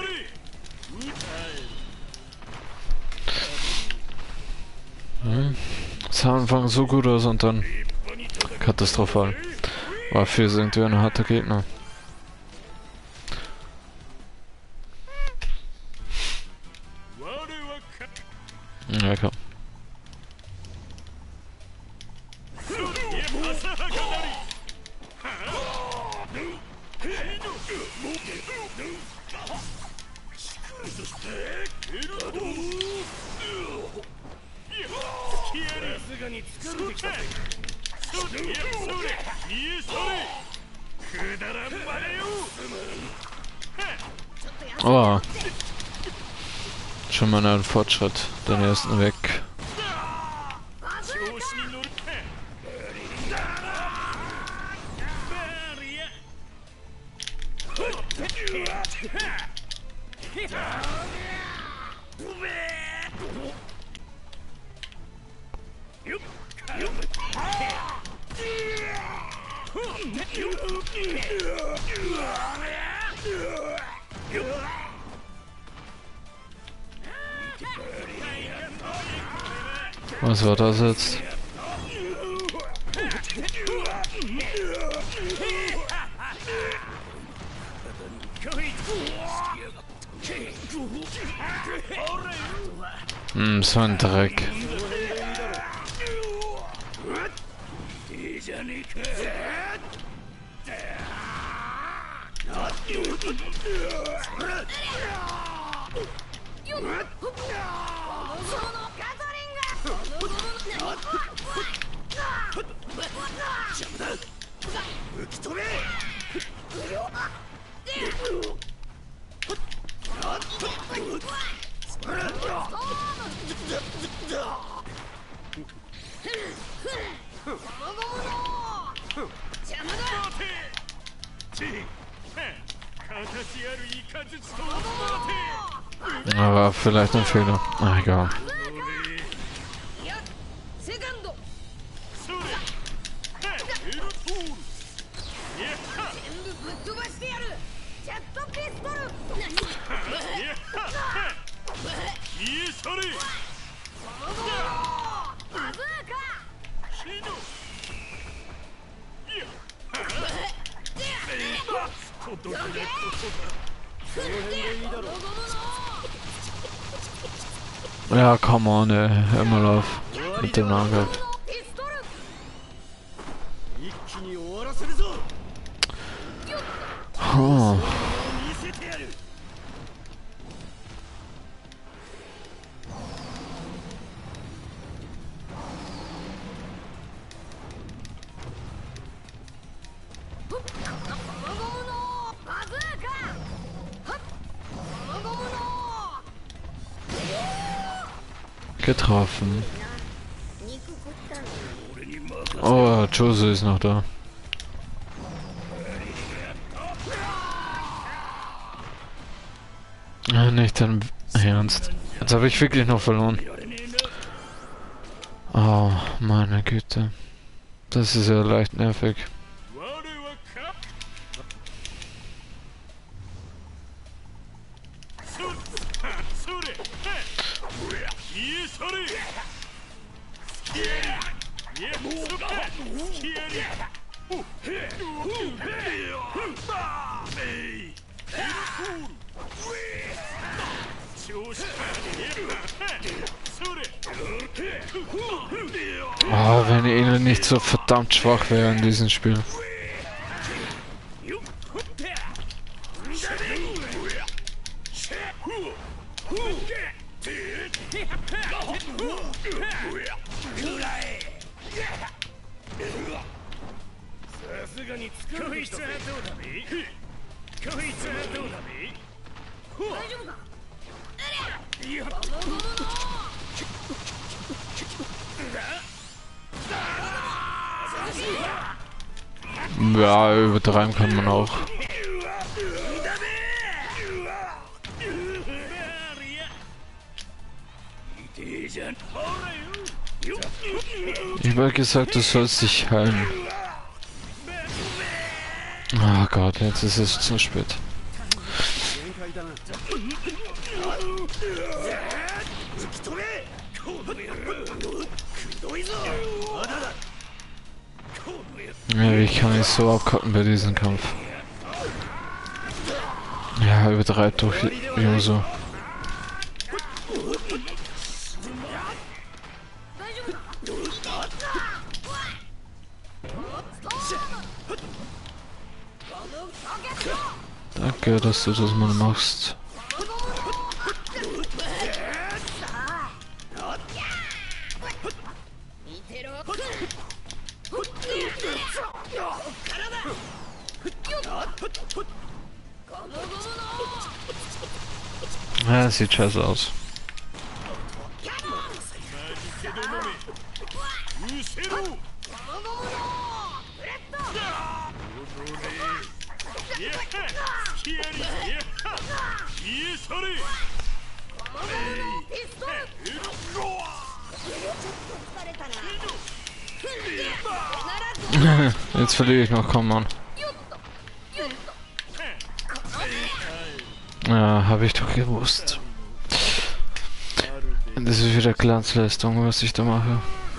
Es sah am Anfang so gut aus und dann katastrophal. War für irgendwie ein harter Gegner. Ja, komm. Oh. Schon mal ein Fortschritt. Den ersten weg. Was war das jetzt? So ein Dreck. Aber vielleicht ein Fehler. Ach, egal. Ja, come on, ey. Hör mal auf. Mit dem Nahkampf. Oh. Getroffen. Oh, Jose ist noch da. Nicht dein Ernst. Jetzt habe ich wirklich noch verloren. Oh, meine Güte. Das ist ja leicht nervig. Oh, wenn Ele nicht so verdammt schwach wäre in diesem Spiel. Ja, übertreiben kann man auch. Ich habe gesagt, du sollst dich heilen. Oh Gott, jetzt ist es zu spät. Ja, ich kann nicht so abkacken bei diesem Kampf. Ja, übertreibt doch immer so. Danke, dass du das mal machst. Ja, sieht scheiße aus. Jetzt verliere ich noch, komm on. Ja, habe ich doch gewusst. Das ist wieder Glanzleistung, was ich da mache.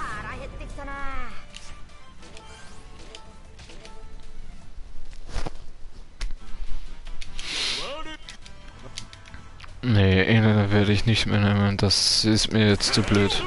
Nee, Elena werde ich nicht mehr nehmen, das ist mir jetzt zu blöd.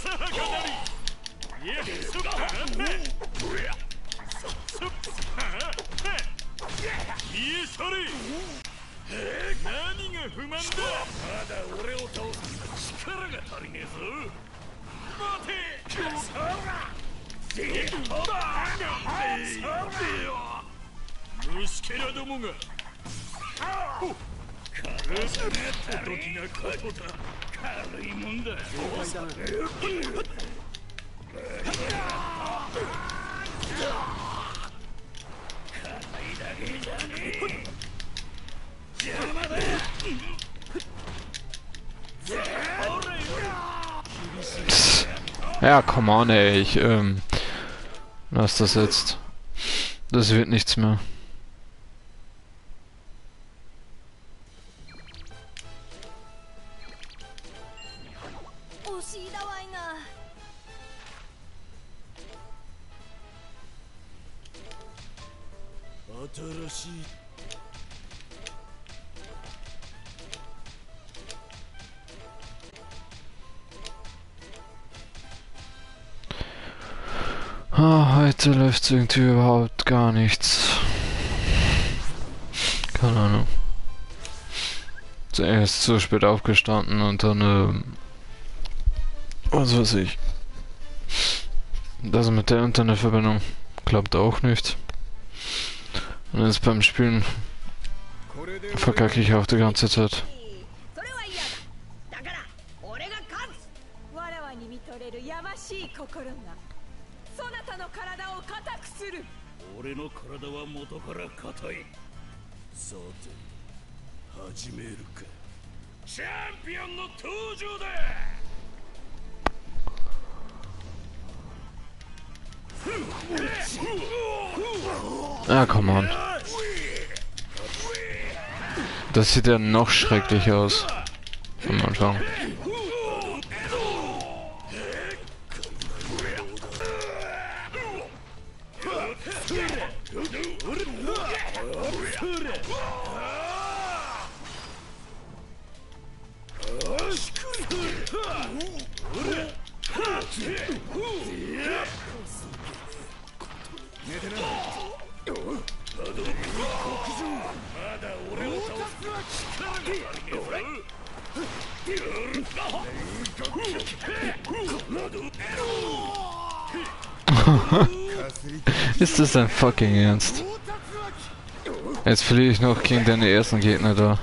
Ja, come on, ey, ich, lass das jetzt. Das wird nichts mehr. Heute läuft irgendwie überhaupt gar nichts. Keine Ahnung. Zuerst zu spät aufgestanden und dann, was weiß ich. Das mit der Internetverbindung klappt auch nicht. Und jetzt beim Spielen verkacke ich auch die ganze Zeit. 俺の体は元から硬い。さて、始めるか。チャンピオンの登場だ。 Ah, come on. Das sieht ja noch schrecklicher aus. Am Anfang. Ist das dein fucking Ernst? Jetzt verliere ich noch gegen den ersten Gegner da.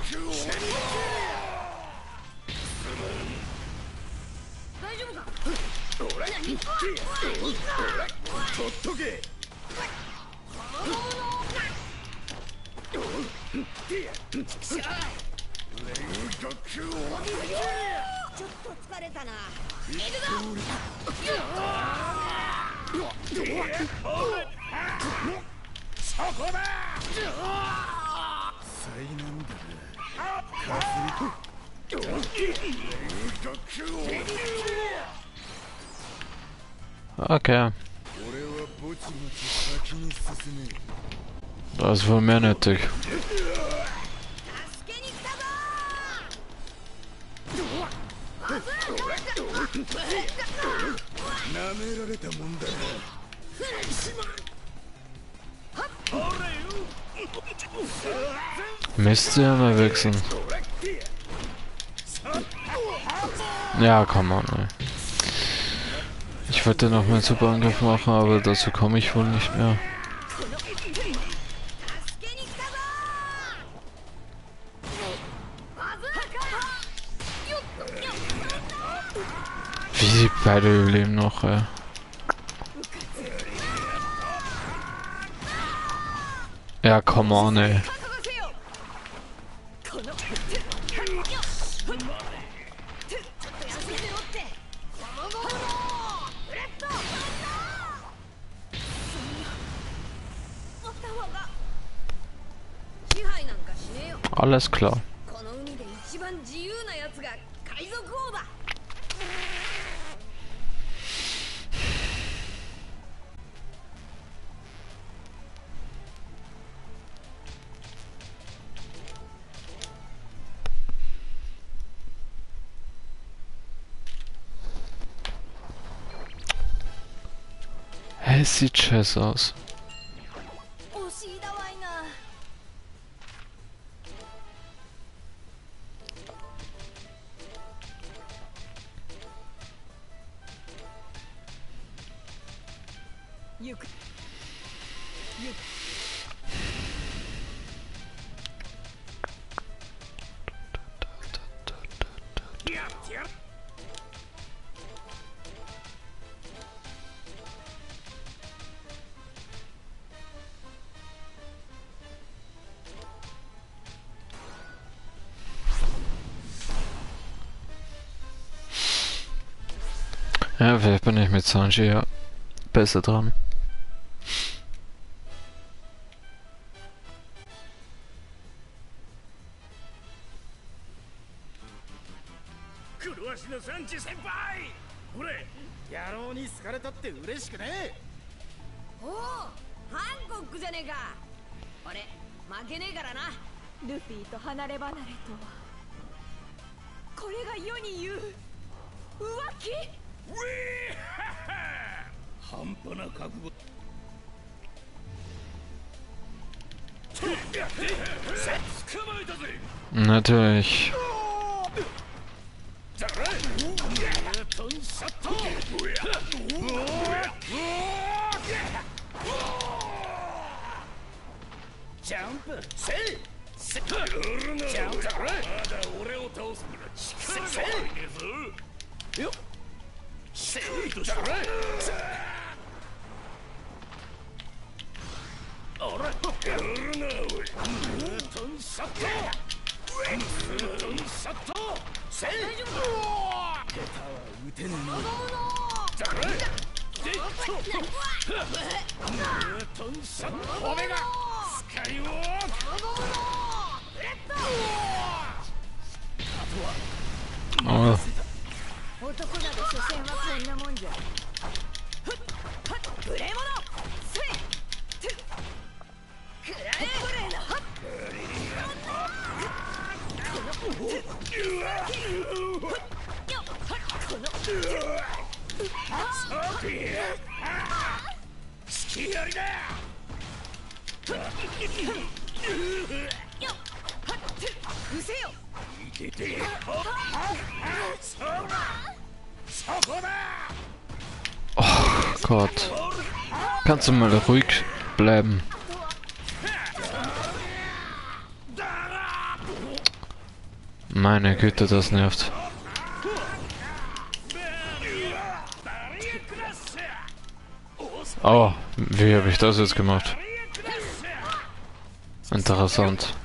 疲れたな。 そこだ。災難だな。 Okay. Das ist wohl mehr nötig. Müsste ja mal wechseln. Ja, kann man, ey. Ich wollte noch mal einen Superangriff machen, aber dazu komme ich wohl nicht mehr. Wie sie beide überleben noch, ey. Ja, come on, ey. Alles klar. Es sieht scheiße aus. Ja, vielleicht bin ich mit Sanji ja besser dran. Natürlich. Oh. Oh Gott. Kannst du mal ruhig bleiben? Meine Güte, das nervt. Oh, wie habe ich das jetzt gemacht? Interessant.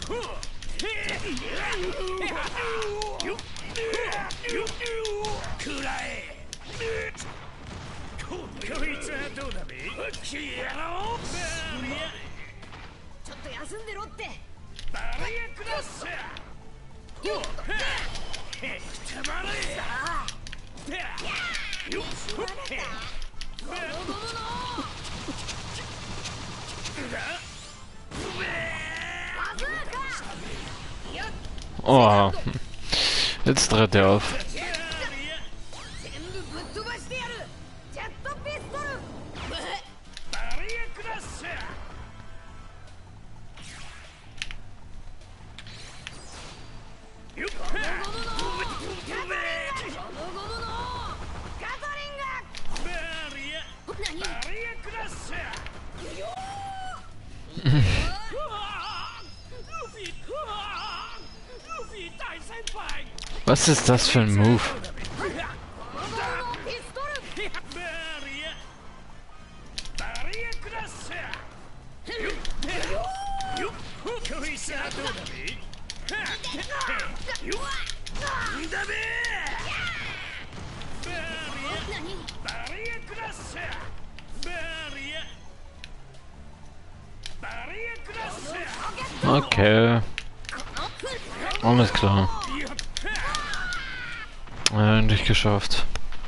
Oh, jetzt dreht er auf. Was ist das für ein Move? Okay. Alles klar. Endlich geschafft.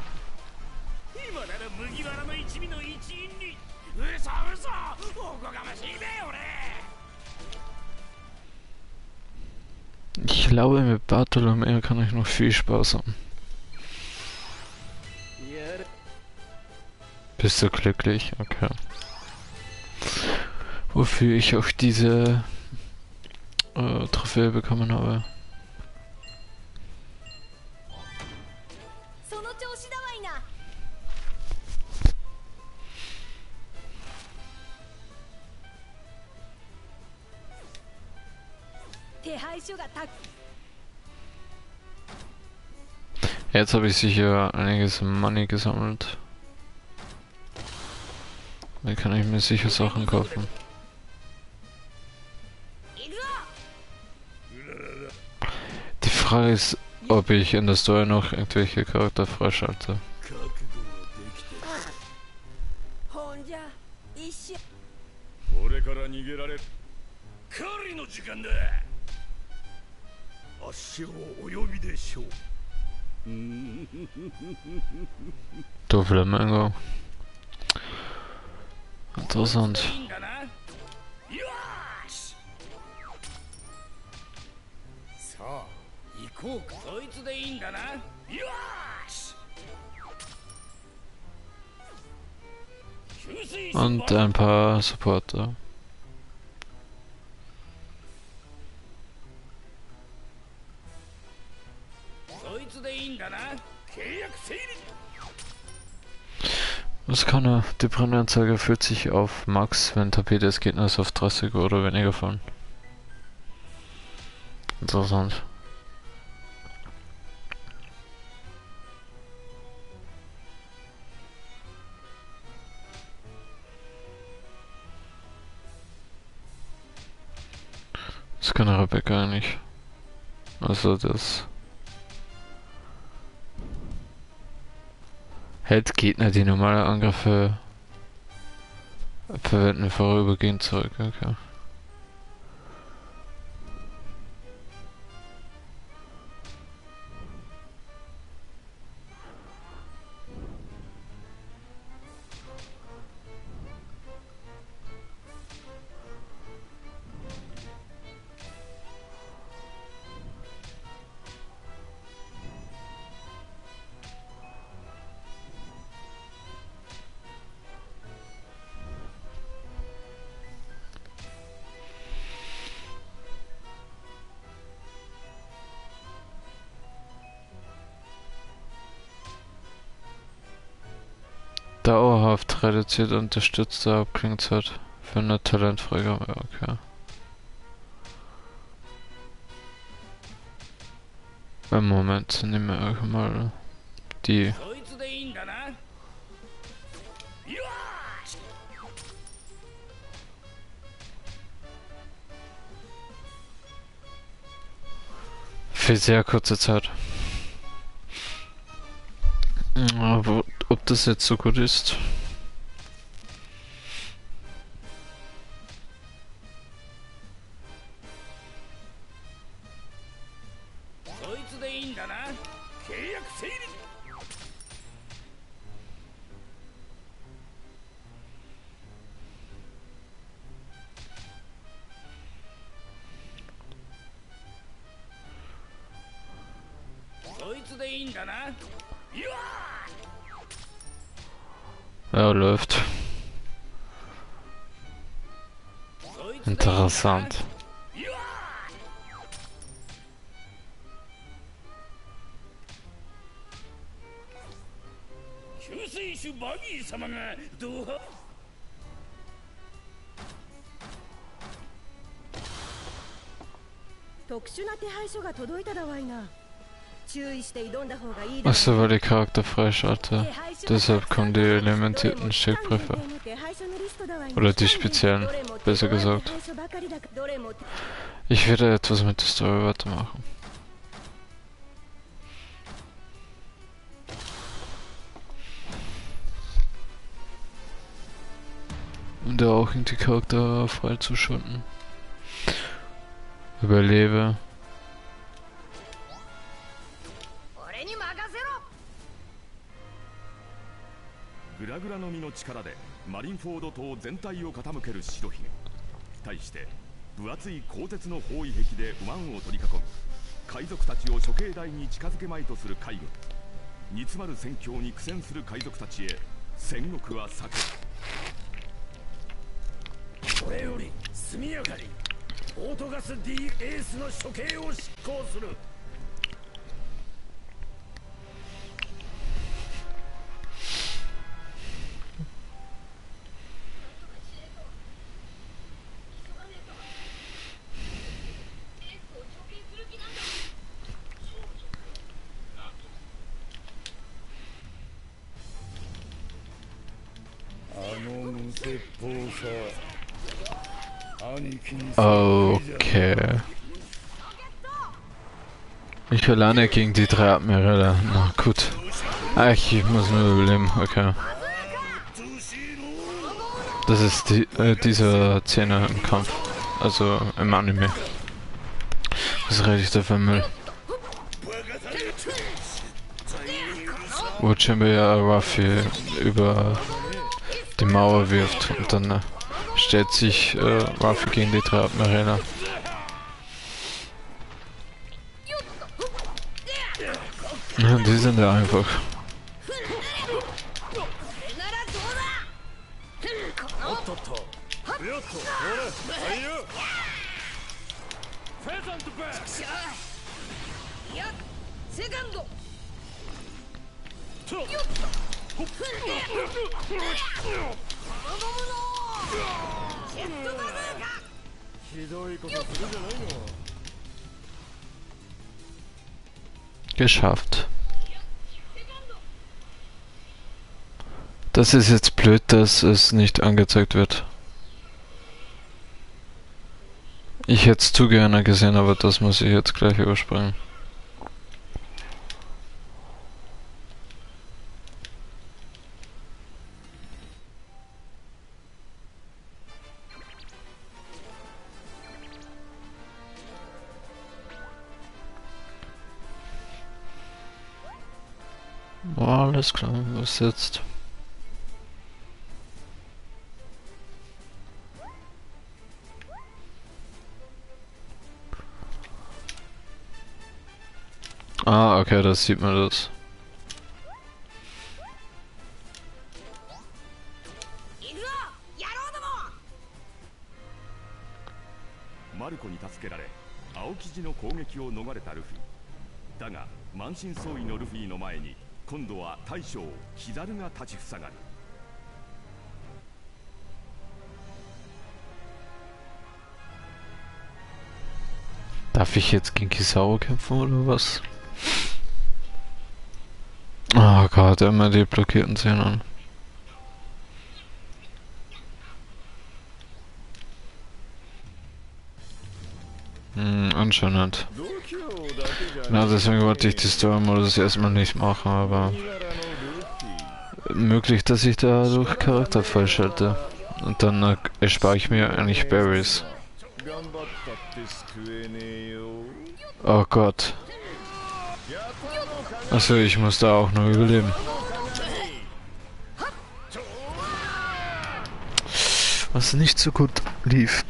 Ich glaube, mit Bartholomew kann ich noch viel Spaß haben. Bist du glücklich? Okay. Wofür ich auch diese Trophäe bekommen habe. Jetzt habe ich sicher einiges Money gesammelt. Da kann ich mir sicher Sachen kaufen. Die Frage ist, ob ich in der Story noch irgendwelche Charakter freischalte. 俺から逃げられ狩りの時間だ。足をお呼びでしょう。 Du Flamingo. Interessant. さあ行こうか。そいつでいいんだな。よし。 Und ein paar Supporter. Was kann er? Die Brennanzeige fühlt sich auf Max, wenn Tapete des Gegners auf 30 oder weniger fallen. Interessant. Das kann Rebecca eigentlich. Also das hält Gegner, die normale Angriffe verwenden, vorübergehend zurück. Okay. Dauerhaft reduziert unterstützte Abklingzeit für eine Talentfreigabe. Okay. Im Moment nehmen wir auch mal die. Für sehr kurze Zeit. Aber ob das jetzt so gut ist? そいつでいいんだな。契約成立。そいつでいいんだな。いや Ja, läuft. そいつでいいんだな。 Interessant. 救世主バギー様がどう特殊な手配書が届いただわいな。注意して挑んだ方がいいだろう。 Achso, weil die Charakter freischalte. Deshalb kommen die elementierten Steckbriefe. Oder die speziellen, besser gesagt. Ich werde etwas mit der Story weitermachen. Und auch die Charakter freizuschalten. Überlebe. 俺に任せろ。 グラグラの実の力でマリンフォード島全体を傾ける白ひげ。対して分厚い鋼鉄の包囲壁で不満を取り囲む海賊たちを処刑台に近づけまいとする海軍。煮詰まる戦況に苦戦する海賊たちへ戦国は避ける。 これより速やかにオートガス D エースの処刑を執行する。 Okay. Ich alleine gegen die drei Admiräle. Na gut. Ach, ich muss nur überleben. Okay. Das ist diese Szene im Kampf. Also im Anime. Was rede ich da für Müll? Wo Chimbaya Ruffy über die Mauer wirft und dann stellt sich Ruffy gegen die drei Admiräle. Ja, die sind ja einfach. Geschafft. Das ist jetzt blöd, dass es nicht angezeigt wird. Ich hätte es zu gerne gesehen, aber das muss ich jetzt gleich überspringen. Alles klar, was jetzt? Ah, okay, das sieht man das. Marco に助けられ、青生地の攻撃を逃れたルフィ。だが、満身創痍のルフィの前に、今度は大将キザルが立ちふさがる。 Darf ich jetzt gegen Kizaru kämpfen oder was? Oh Gott, immer die blockierten Szenen. Anscheinend. Na, deswegen wollte ich die Story-Modus erstmal nicht machen, aber möglich, dass ich dadurch Charakter freischalte. Und dann erspare ich mir eigentlich Berries. Oh Gott. Achso, ich muss da auch noch überleben. Was nicht so gut lief.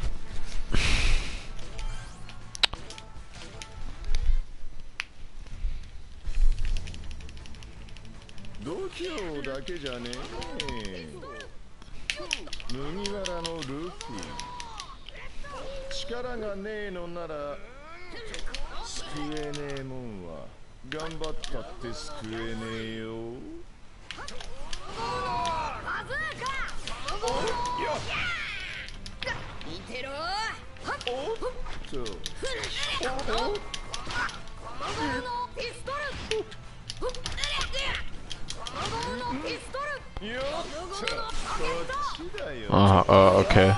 Okay.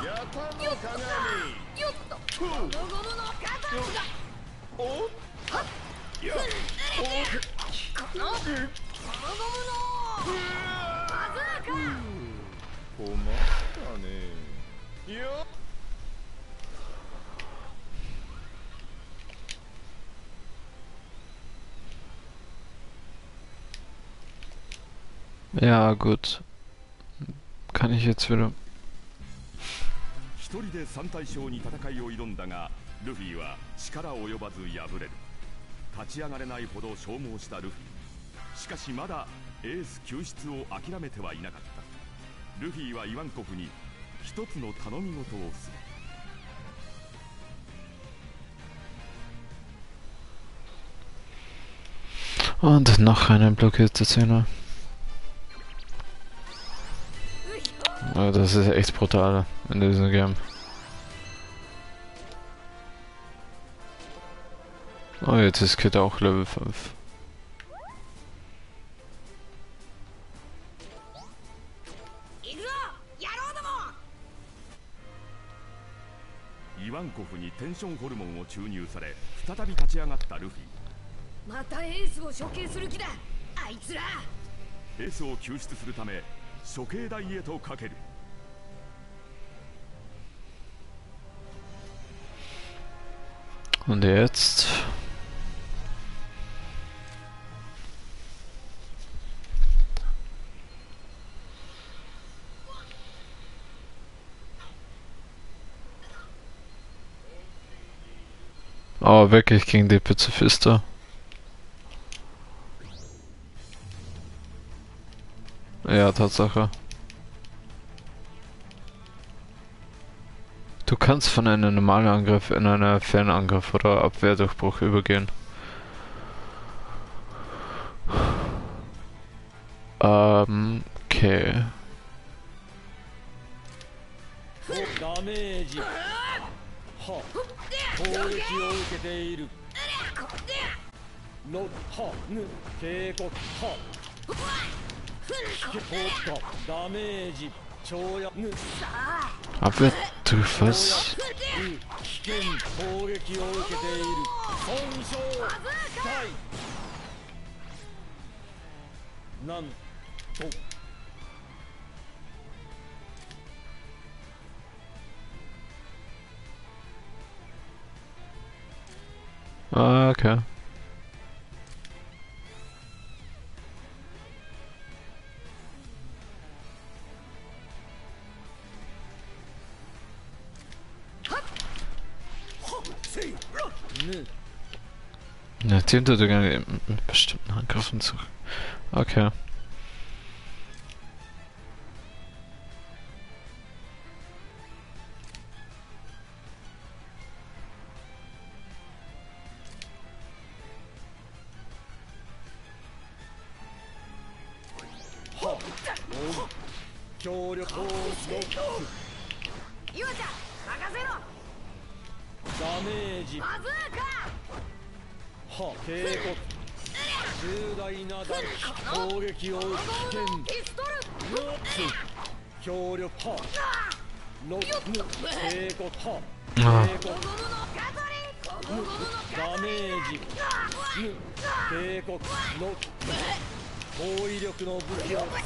Ja, gut. Kann ich jetzt wieder... 一人で3対称に戦いを挑んだが、ルフィは力及ばず敗れる。立ち上がれないほど消耗したルフィ。しかしまだエース救出を諦めてはいなかった。ルフィはイワンコフに一つの頼み事をする。 Und noch eine blockierte Szene. Oh, das ist echt brutal in diesem Game. Oh, jetzt ist Kid auch Level 5. Iwan Kof にテンションホルモンを注入され、再び立ち上がったルフィ。 またエースを処刑する気だ、あいつら。 エースを救出するため処刑台へとかける。 Und jetzt? Oh, wirklich gegen die Pazifister. Ja, Tatsache. Du kannst von einem normalen Angriff in einen Fernangriff oder Abwehrdurchbruch übergehen. Okay. Abwehr durch was? Ah, okay. Ja, die Unterdrückung mit bestimmten Angriffen zurück. Okay. メージ警告の高威力の武器を使う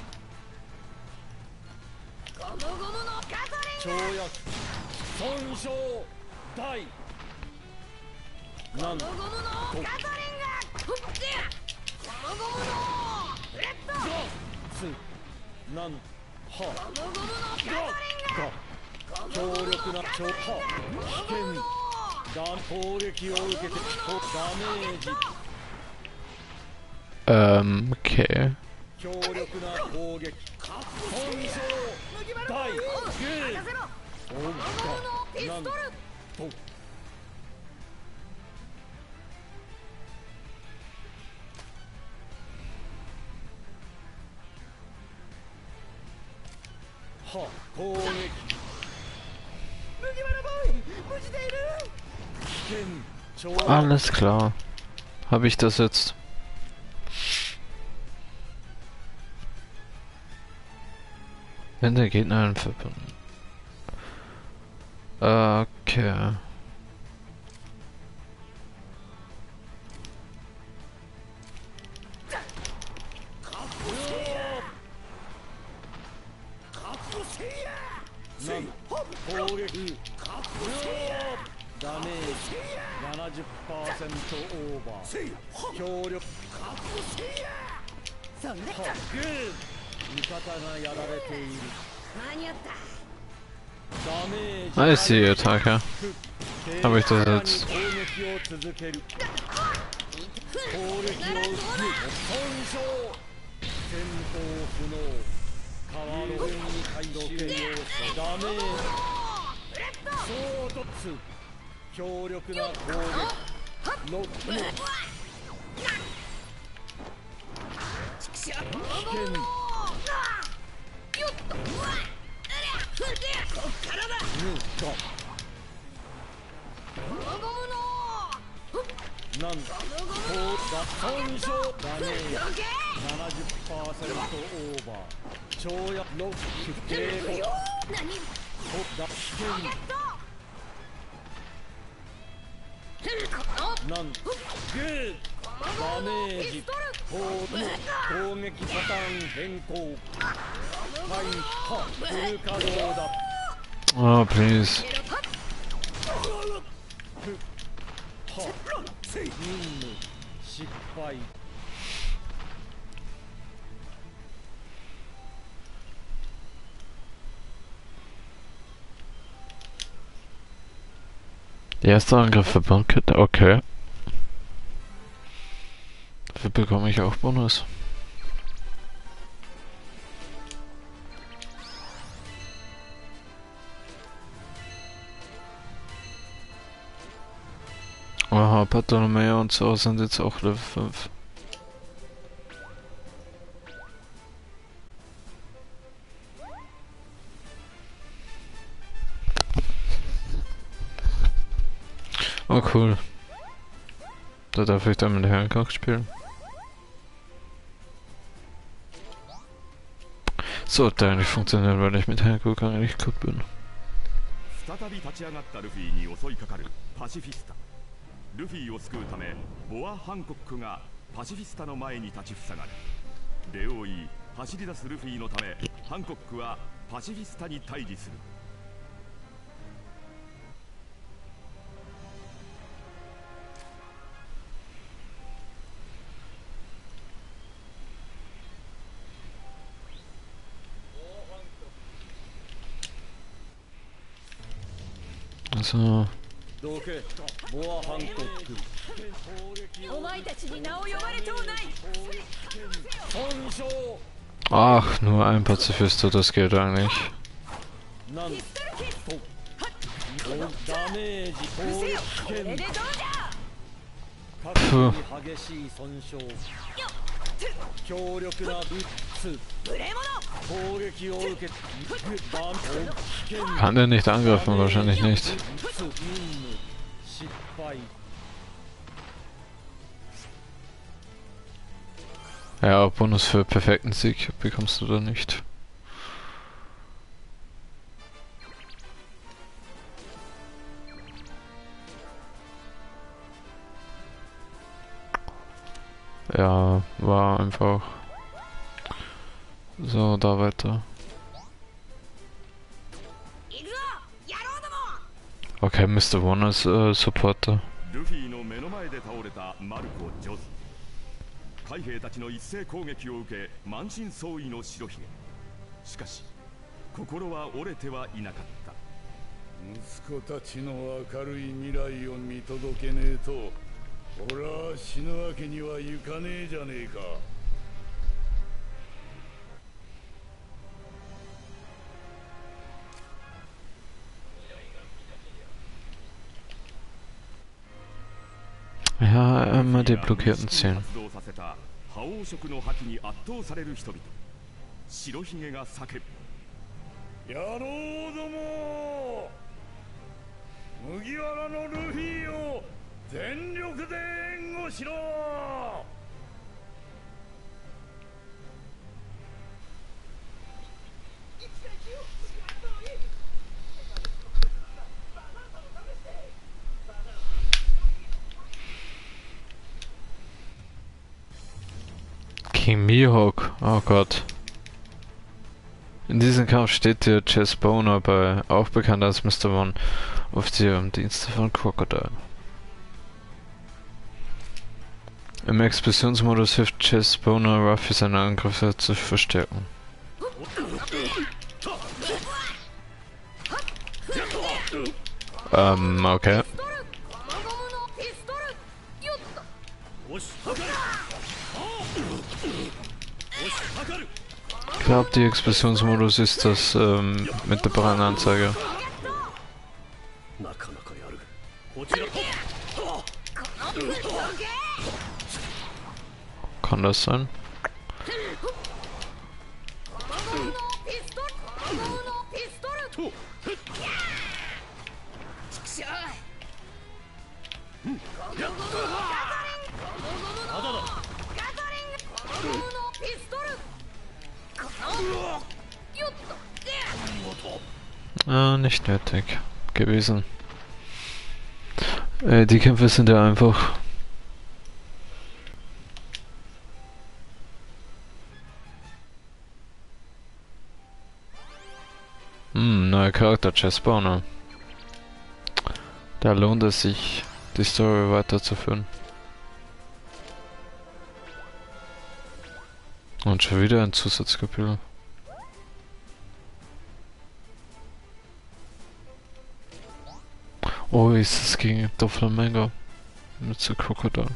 ゴムゴムのガ跳躍損傷大なんトリングゴムゴムのガトリングゴムゴムのレッドつなんはゴムゴムのガトリング強力な超波危険攻撃を受けてダメージ Okay. 強力な攻撃損傷大グーなんとは攻撃麦わらボーイ無事でいる危険超 Alles klar. Habe ich das jetzt? Wenn der Gegner einen verbunden. Okay. 攻撃ダメージ 70% オーバー強力そんでグー味方がやられている間に合ったダメージ Ah, ist die Attacke. Habe ich das jetzt? 攻撃を続ける攻撃を受け損傷戦闘不能川の上に回収要素ダメージ衝突強力な攻撃ロック危険なんだ損傷ダメージ 70% オーバー跳躍ロック警告危険なんだグーダメージ攻撃パターン変更はいはフル稼働だ Oh, please. 任務失敗 Der erste Angriff verbunkert. Okay. Dafür bekomme ich auch Bonus. Aha, Bartholomew und so sind jetzt auch Level 5. Oh cool. Da darf ich dann mit Hancock spielen. Sollte eigentlich funktionieren, weil ich mit Hancock eigentlich gut bin. 再び立ち上がったルフィに襲いかかるパシフィスタ。ルフィを救うためボア・ハンコックがパシフィスタの前に立ちふさがる。礼を言い走り出すルフィのためハンコックはパシフィスタに対峙する。 Also. どけボア・ハンコックお前たちに名を呼ばれとうない損傷 Ach, nur ein Pazifister, das geht eigentlich. なんとダメージ攻撃危険これでどうじゃ各地に激しい損傷強力なブッツ無礼者攻撃を受けバン危険 Kann der nicht angreifen? Wahrscheinlich nicht. ブッツ任務失敗 Ja, Bonus für perfekten Sieg bekommst du da nicht. Ja, war einfach. So, da weiter. 行くぞ野郎ども Okay, Mr. One ist Supporter. ルフィの目の前で倒れたマルコ・ジョズ。海兵たちの一斉攻撃を受け満身創痍の白ひげ。しかし心は折れてはいなかった。 息子たちの明るい未来を見届けねえと俺は死ぬわけにはいかねえじゃねえか。 Ja, immer die blockierten Szenen. 覇王色の覇気に圧倒される人々。白ひげが叫ぶ。 野郎ども、麦わらのルフィを全力で援護しろ。 King Mihawk, oh Gott. In diesem Kampf steht dir Chess Boner bei, auch bekannt als Mr. One, auf die Dienste von Crocodile. Im Explosionsmodus hilft Chess Boner Ruffy seine Angriffe zu verstärken. Okay. Ich glaube, die Explosionsmodus ist das mit der Brennanzeige. Kann das sein? Nicht nötig gewesen. Die Kämpfe sind ja einfach. Neuer Charakter, Chess Boner. Da lohnt es sich, die Story weiterzuführen. Und schon wieder ein Zusatzkapitel. Oh, ist es gegen Doflamingo mit so Crocodile.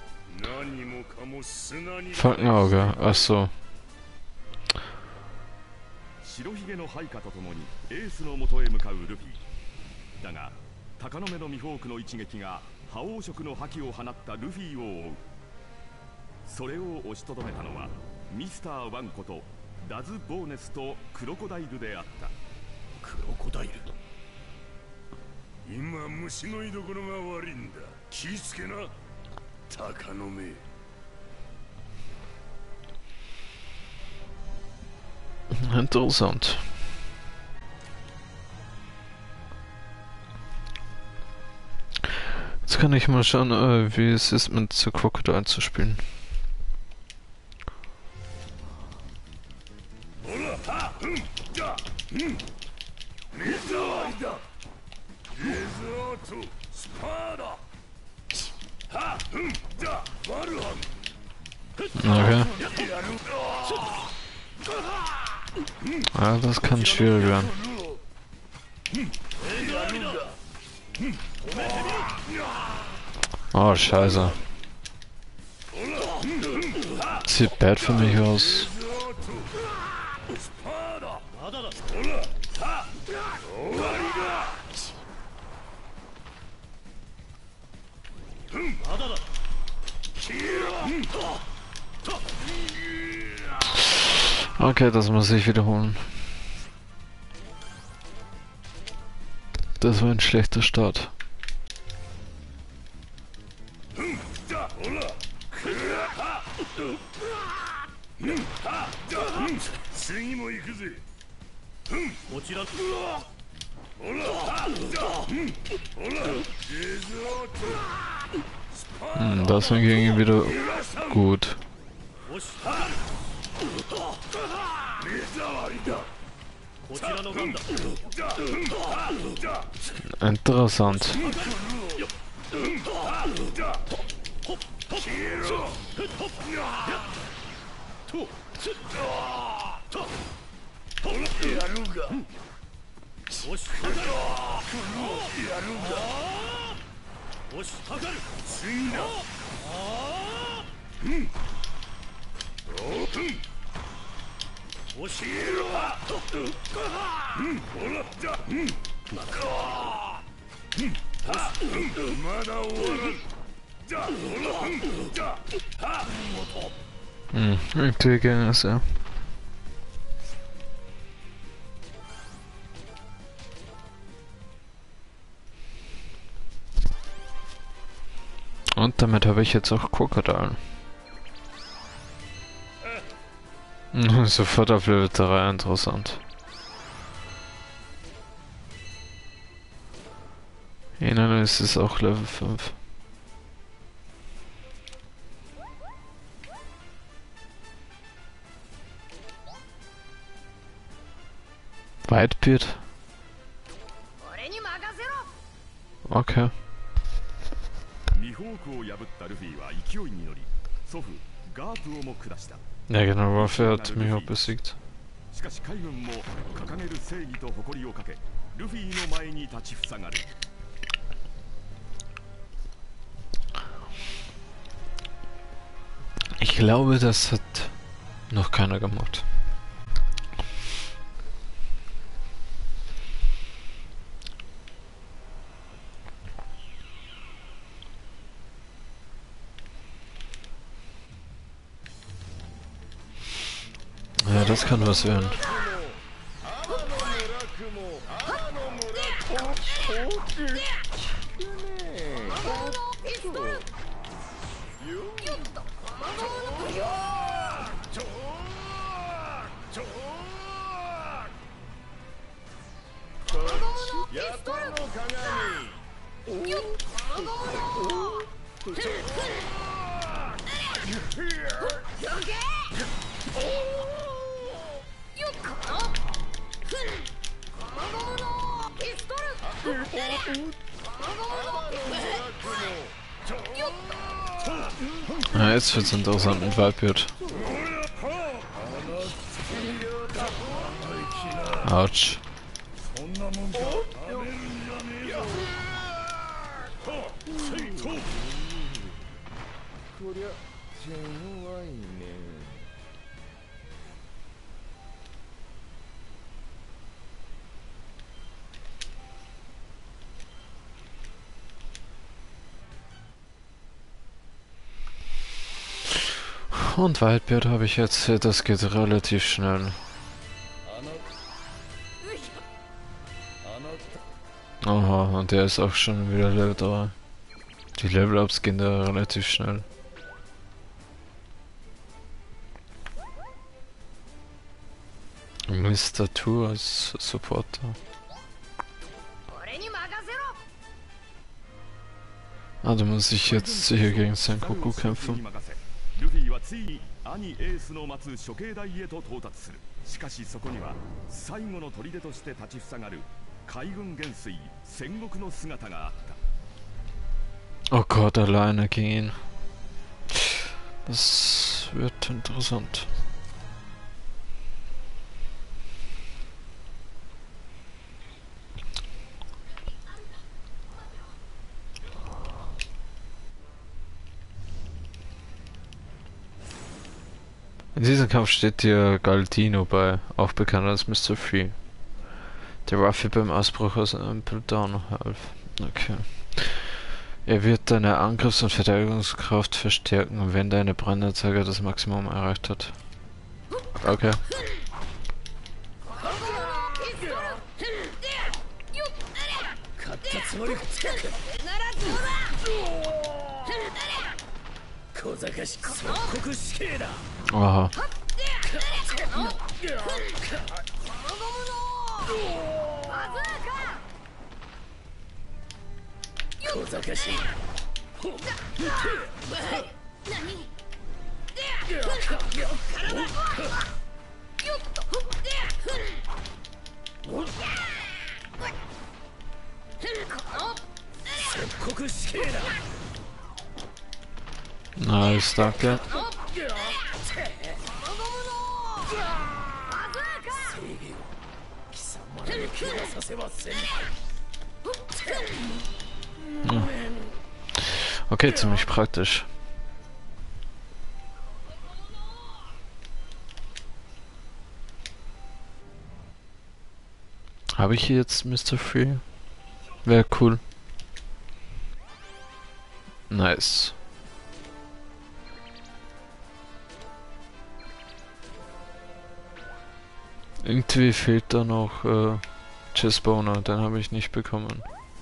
Falkenauge, achso. 白ひげの配下とともにエースの元へ向かうルフィだが、鷹の目のミホークの一撃が覇王色の覇気を放ったルフィを追う。それを押しとどめたのはミスター・ワンことダズ・ボーネスとクロコダイルであった。 クロコダイル、今虫の居所が悪いんだ。気ぃつけな、鷹の目。 Interessant. Jetzt kann ich mal schauen, wie es ist, mit The Crocodile zu spielen. Okay. Ah, das kann schwierig werden. Oh, scheiße. Sieht bad für mich aus. Okay, das muss ich wiederholen. Das war ein schlechter Start. Das hingegen wieder gut. Interessant. Irgendwie ging es ja. Und damit habe ich jetzt auch Krokodil. Sofort auf Level 3, interessant. Ihnen ist es auch Level 5. Whitebeard? Okay. Ja genau, Ruffy hat mich auch besiegt. Ich glaube, das hat noch keiner gemacht. Ja, das kann was werden. Ja, jetzt wird's interessant mit Whitebeard. Autsch. Und Whitebeard habe ich jetzt, das geht relativ schnell. Aha, und der ist auch schon wieder Level 3. Die Level-Ups gehen da relativ schnell. Mr. Two als Supporter. Ah, da muss ich jetzt hier gegen Sengoku kämpfen. ルフィはついに兄エースの待つ処刑台へと到達する。しかしそこには最後の砦として立ちふさがる海軍元帥戦国の姿があった。 Oh Gott, alleine gegen ihn. Das wird interessant. In diesem Kampf steht dir Galdino bei, auch bekannt als Mr. Free, der Ruffy beim Ausbruch aus Impel Down half. Okay. Er wird deine Angriffs- und Verteidigungskraft verstärken, wenn deine Brandanzeige das Maximum erreicht hat. Okay. Aha. Nice, danke. Okay, ziemlich praktisch. Habe ich hier jetzt Mr. Free? Wäre cool. Nice. Irgendwie fehlt da noch Chessboner, den habe ich nicht bekommen.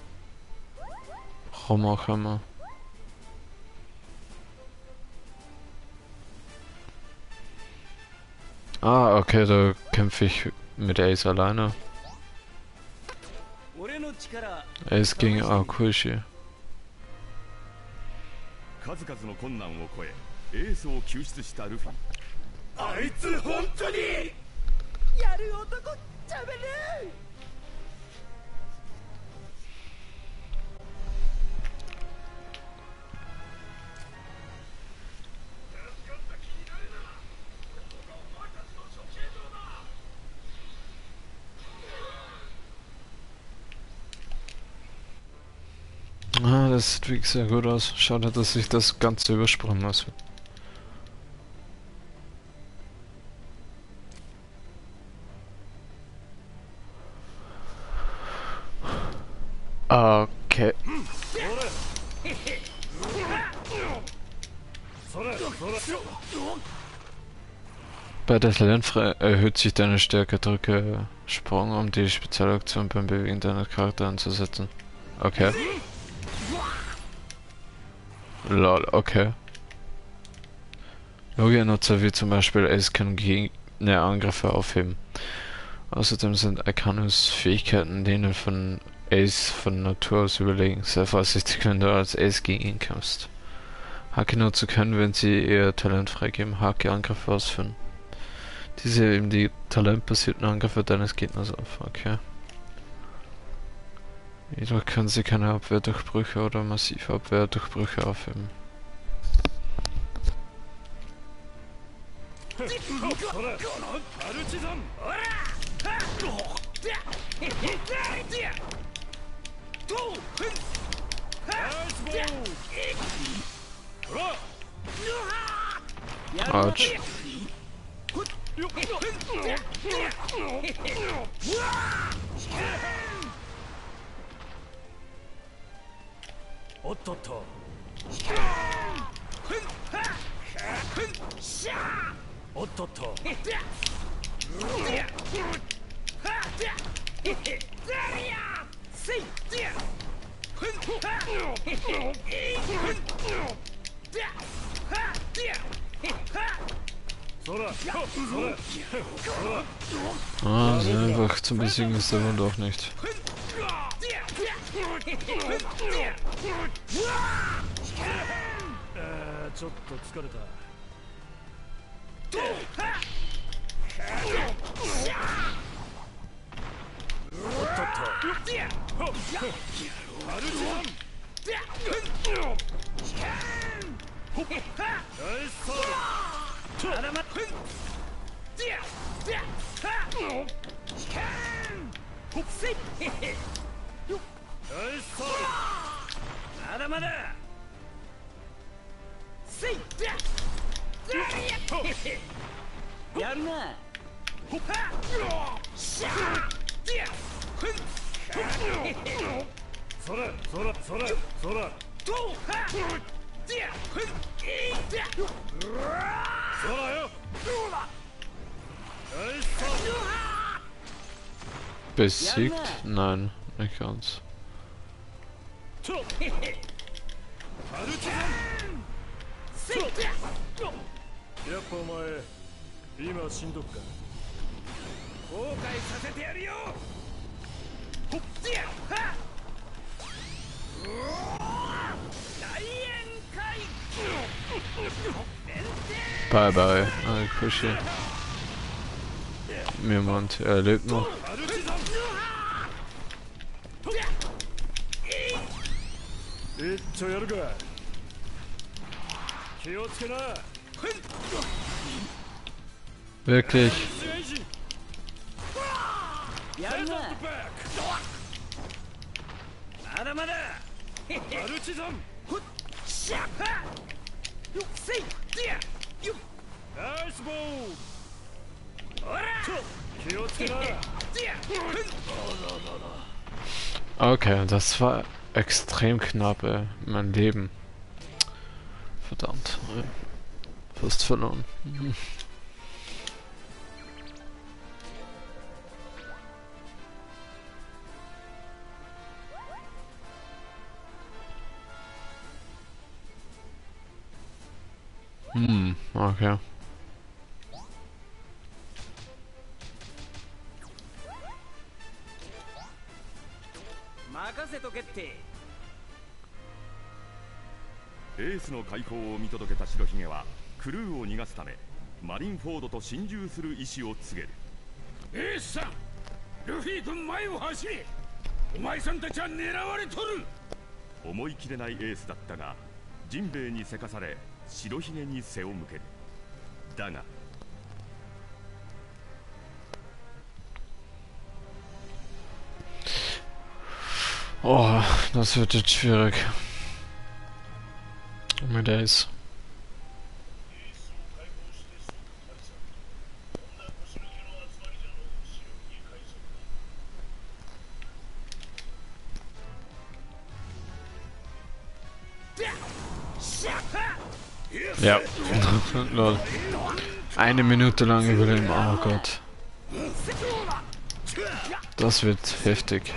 Warum auch immer. Ah, okay, da kämpfe ich mit Ace alleine. Ace gegen Akushi. 数々の困難を越えエースを救出したルフィ。 あいつ本当にやる男ちゃべる。 Ah, das sieht wirklich sehr gut aus. Schade, dass ich das Ganze übersprungen muss. Okay. Bei der Talentfrei erhöht sich deine Stärke, drücke Sprung, um die Spezialaktion beim Bewegen deiner Charakter einzusetzen. Okay. Lol, okay. Logia-Nutzer wie zum Beispiel Ace können Gegnerangriffe aufheben. Außerdem sind Arcanus Fähigkeiten denen von Ace von Natur aus überlegen. Sei vorsichtig, wenn du als Ace gegen ihn kämpfst. Haki-Nutzer können, wenn sie ihr Talent freigeben, Haki-Angriffe ausführen. Diese heben die talentbasierten Angriffe deines Gegners auf. Okay. Jedoch können sie keine Abwehrdurchbrüche oder massive Abwehrdurchbrüche aufheben. Autsch. おっとっとおっとっと Ah, so einfach zu besiegen ist der Wund auch nicht. やるな。 そらそらそらそらそらよ Besiegt? Nein, nicht ganz. やっぱお前今しんどくか後悔させてやるよほっつやは大宴会弁天 Bye bye, Kuschi. Niemand, er lebt noch. 一丁やるか。気をつけな。 Wirklich. やるな。まだまだ。マルチザン。シャッハ。よっせい。よっ。ナイスボール。ほら。気をつけな。 Okay, das war extrem knapp, ey. Mein Leben. Verdammt. Ey. Fast verloren. Okay. エースの解放を見届けた白ひげはクルーを逃がすためマリンフォードと心中する意思を告げる。 エースさん、ルフィ君前を走れ。お前さんたちは狙われとる。 思い切れないエースだったがジンベエにせかされ白ひげに背を向ける。だが Oh, das wird jetzt schwierig. Mit Ace. Ja. Lol. Eine Minute lang überleben. Oh Gott. Das wird heftig.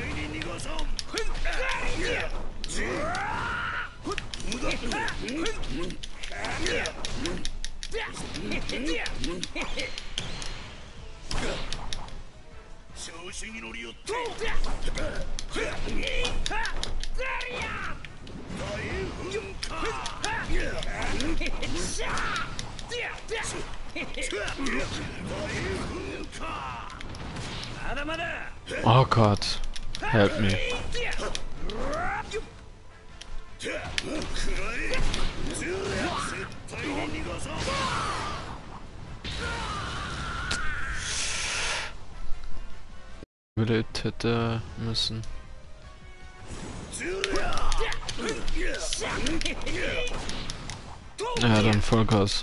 Oh Gott, help me. Überlebt hätte müssen. Ja, dann Vollgas.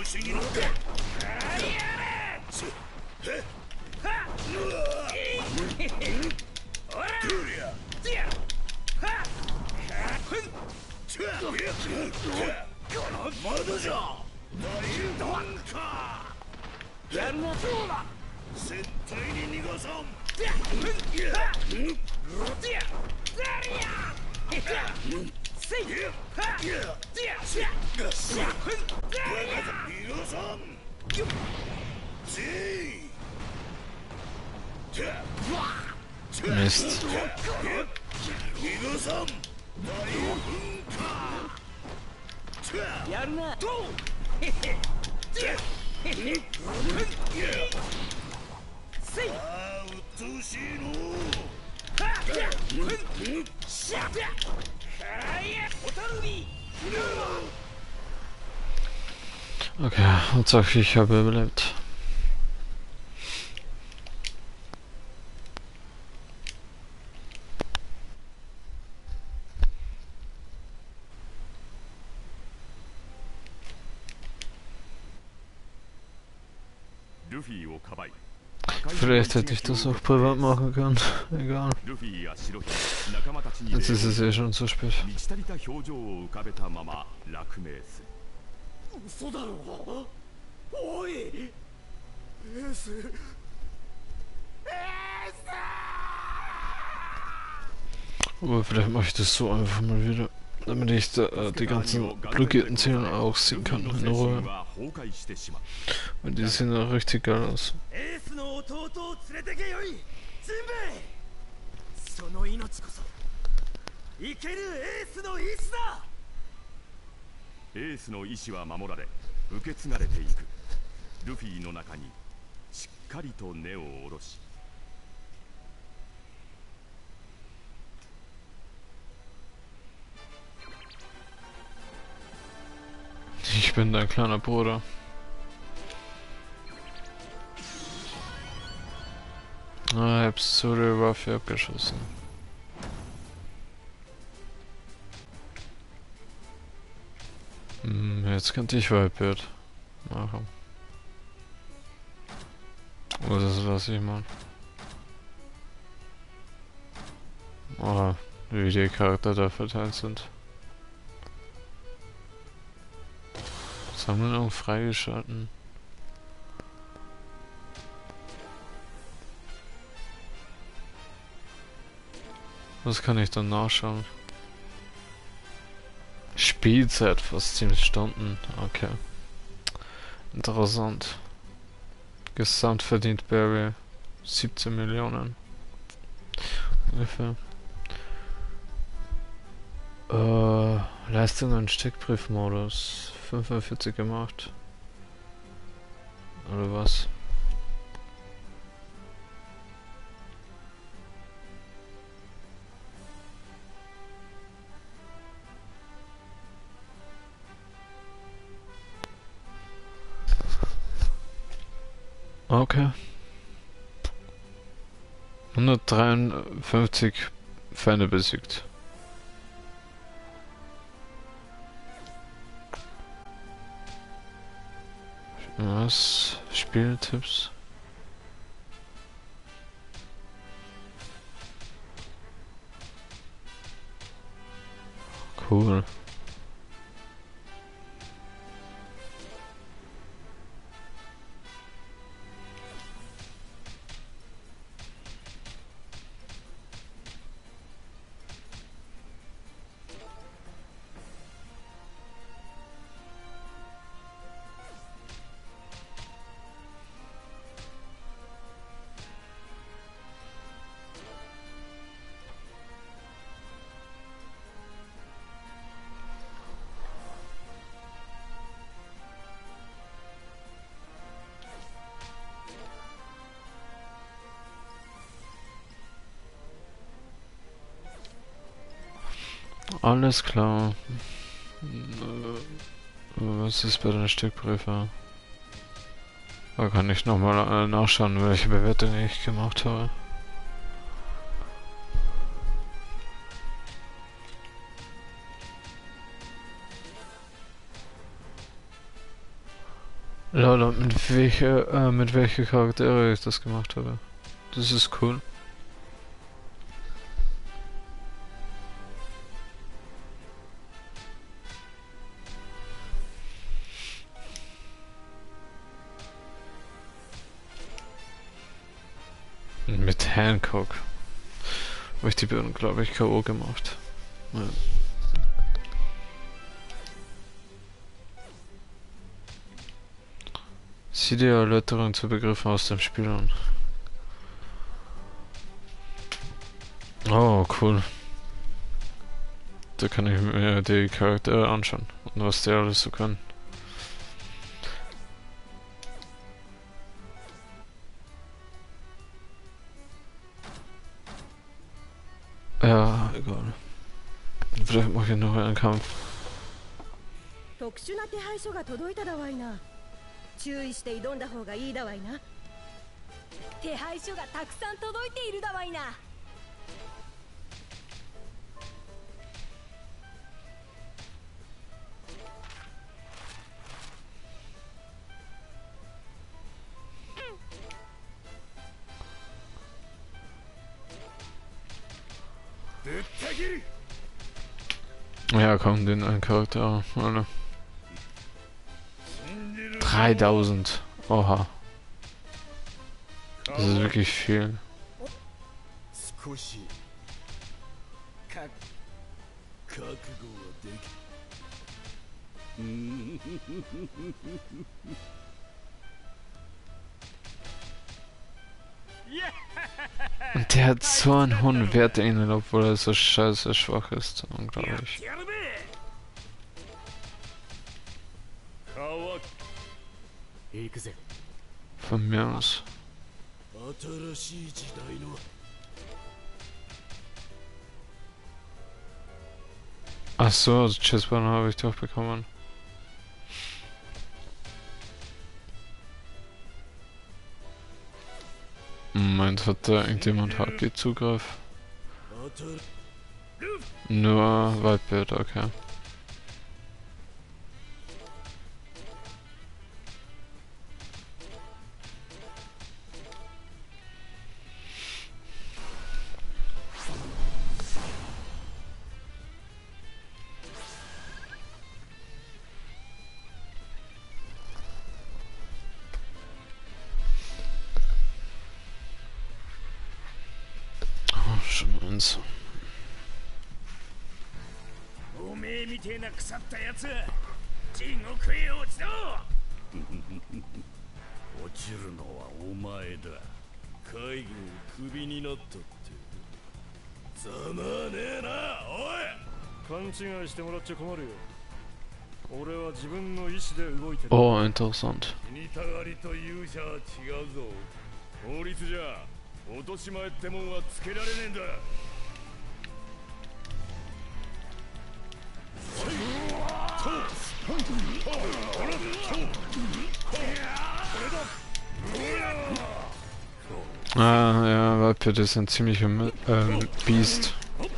Mist. Okay, Hauptsache ich habe überlebt. Vielleicht hätte ich das auch privat machen können. Egal. Jetzt ist es ja schon zu spät. 嘘だろ。おい、エース。エース。 Aber vielleicht mache ich das so einfach mal wieder, damit ich die ganzen blockierten Zähne auch sehen kann in Ruhe. Und die sehen auch richtig geil aus. エースの弟を連れてけよい。ジンベエ。その命こそ生けるエースの意志だ。 エースの意志は守られ受け継がれていく。ルフィの中にしっかりと根を下ろし、 Ich bin dein kleiner Bruder. Ah, ich hab's zu der Waffe abgeschossen. Jetzt könnte ich Whitebeard machen. Oh, das ist was ich meine. Oder wie die Charakter da verteilt sind. Sammlung freigeschalten. Was kann ich dann nachschauen? Spielzeit fast 10 Stunden. Okay. Interessant. Gesamt verdient Barry 17 Millionen. Ungefähr. Leistung und Steckbriefmodus. 45 gemacht. Oder was? Okay. 153 Feinde besiegt. Was? Spieltipps? Cool. Alles klar. Was ist bei den Steckbriefen? Da kann ich nochmal nachschauen, welche Bewertung ich gemacht habe. Lol, mit welcher Charaktere ich das gemacht habe. Das ist cool. Mit Hancock. Habe ich die beiden, glaube ich, K.O. gemacht. Ja. Sieh dir Erläuterungen zu Begriffen aus dem Spiel an. Oh, cool. Da kann ich mir die Charaktere anschauen und was die alles so können. Ja, egal. Vielleicht mache ich noch einen Kampf. 特殊な手配書が届いただわいな。注意して挑んだ方がいいだわいな。手配書がたくさん届いているだわいな。 Ja, komm, den einen Charakter, alle. 3000. Oha. Das ist wirklich viel. Und der hat so einen hohen Wert in ihn, obwohl er so scheiße schwach ist. Unglaublich. 行くぜ。 Von mir aus. 新しい時代の Ach so, also Chessbanner habe ich doch bekommen. Meint, hat da irgendjemand HG-Zugriff? Nur Whitebeard, okay. Schon eins. おめえみてえな腐ったやつ地獄へ落ちろ落ちるのはお前だ海軍クビになったってざまあねえなおい勘違いしてもらっちゃ困るよ俺は自分の意志で動いてる Oh, interessant. 死にたがりと勇者は違うぞ法律じゃ落とし前ってもんはつけられねえんだ Ah, ja, Whitebeard ist ein ziemlicher Biest.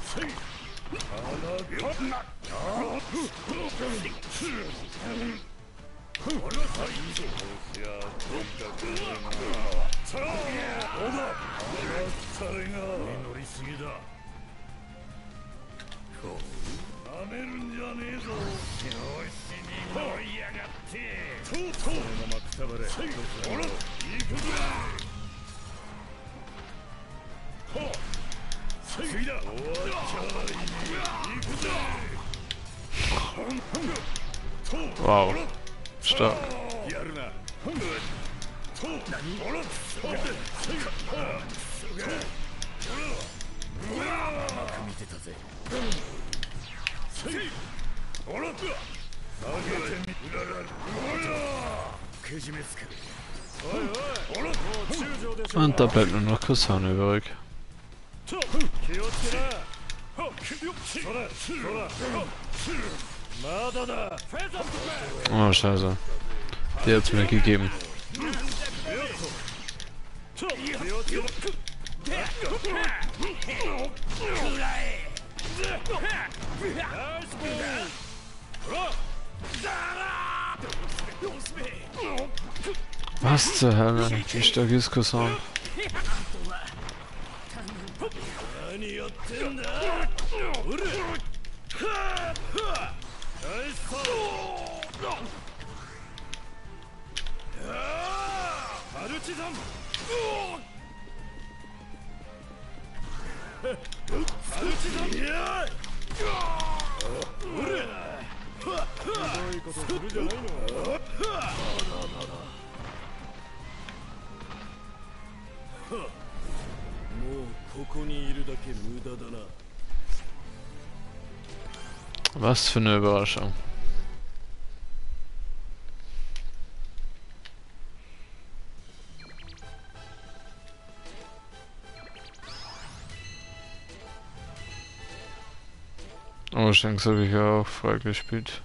Wow, stark. Und da bleibt nur noch Kusane übrig. Oh, scheiße. Die hat's mir gegeben. Was zur Hölle? Wie stark ist Cousin? Was für eine Überraschung. Oh, Shanks habe ich ja auch freigespielt.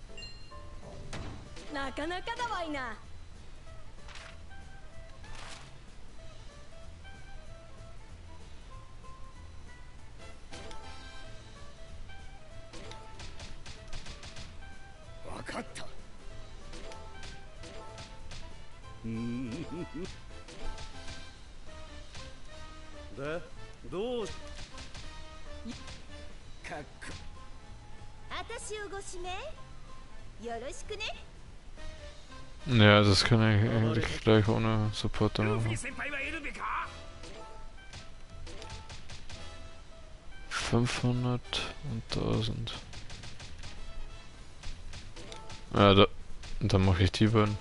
Ja, das kann ich eigentlich gleich ohne Supporter machen. 500 und 1000. Ja, dann mache ich die beiden.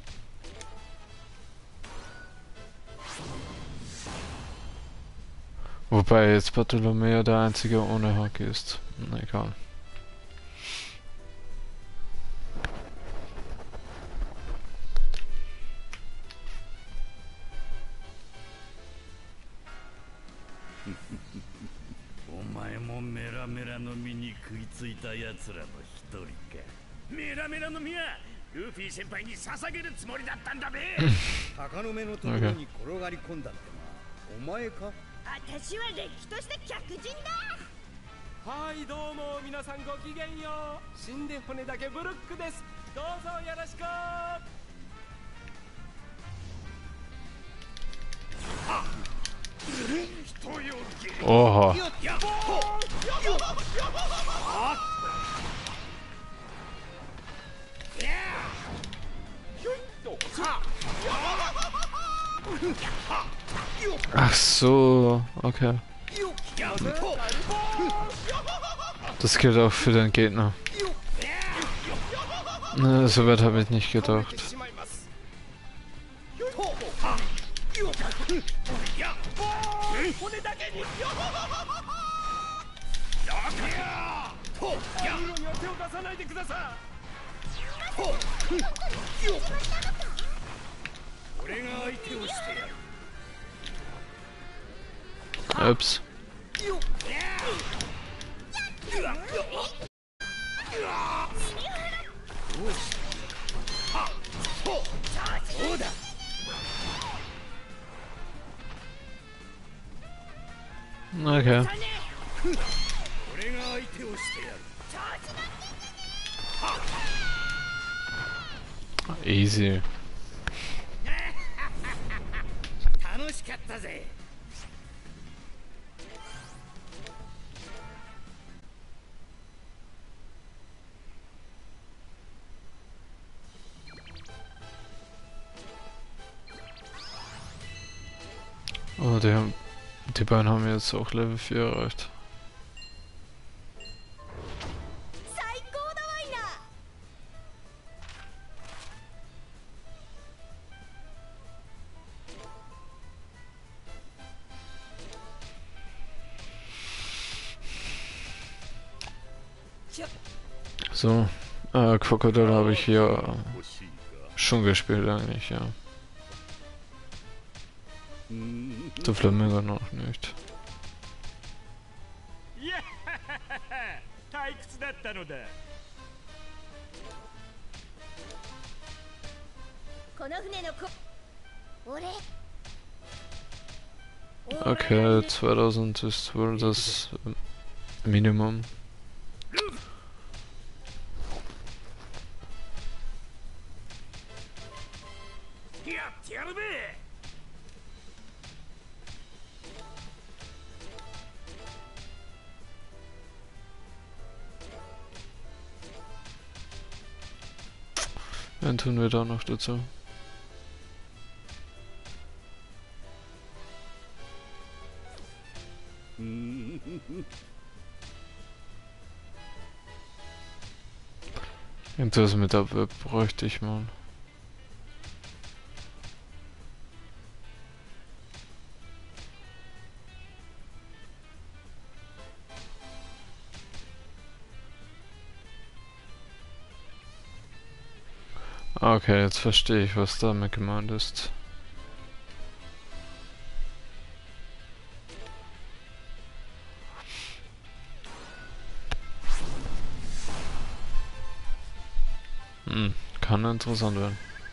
Wobei jetzt Bartolomeo der einzige ohne Haki ist. Na egal. メラメラの実に食いついた奴らの一人か。メラメラの実はルフィ先輩に捧げるつもりだったんだべ。 鷹の目のところに転がり込んだってな。お前か？ 私はれっきとした客人だ。 はいどうも皆さんごきげんよう。死んで骨だけブルックです。どうぞよろしく。 Oha. Ach so, okay. Das gilt auch für den Gegner. Ne, so weit habe ich nicht gedacht. Ups. Okay. Easy. 楽しかったぜ。 Oh, die beiden haben jetzt auch Level 4 erreicht. So, Crocodile habe ich hier schon gespielt eigentlich, ja. Der Flamingo noch nicht. 退屈だったのだ。 この船の俺 Okay, 2000 ist wohl das Minimum. やってやるべ。 Dann tun wir da noch dazu. Irgendwas mit der Web bräuchte ich mal. Okay, jetzt verstehe ich, was damit gemeint ist. Kann interessant werden.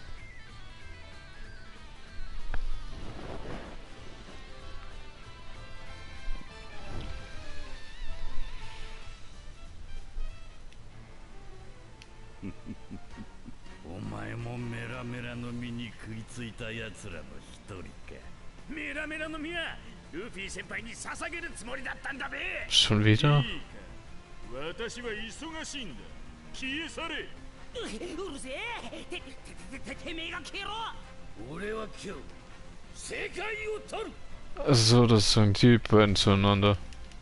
Schon wieder? 私は忙しいんだ。消え去れ。 うるせえ。てめえが消えろ。 俺は今日世界を取る。 So, das sagen die beiden zueinander.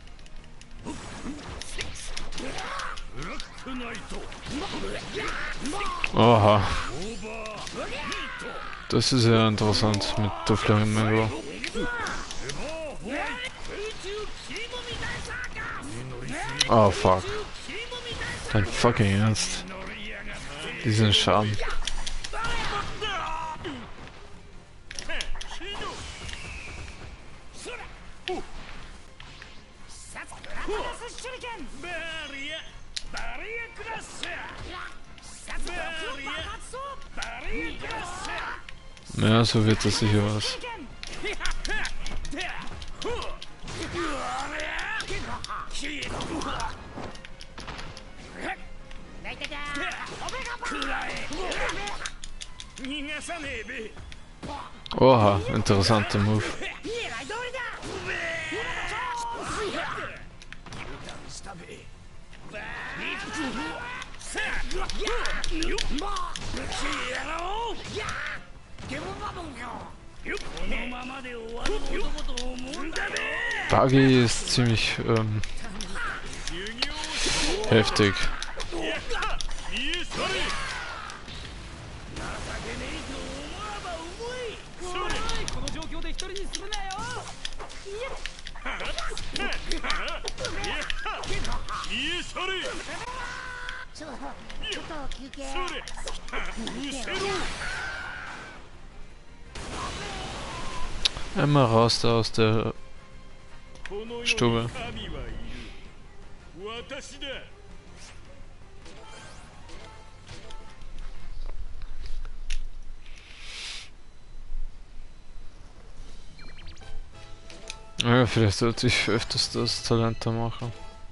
Oha. Das ist ja interessant mit der Flamingo. Oh fuck. Dein fucking Ernst. Diesen Schaden. Ja, so wird das sicher was. Oha, interessanter Move. Buggy ist ziemlich heftig. この状況で一人にするなよ。 ちょっと休憩。 Immer raus da aus der Stube. Ja, vielleicht sollte ich öfters das Talent da machen.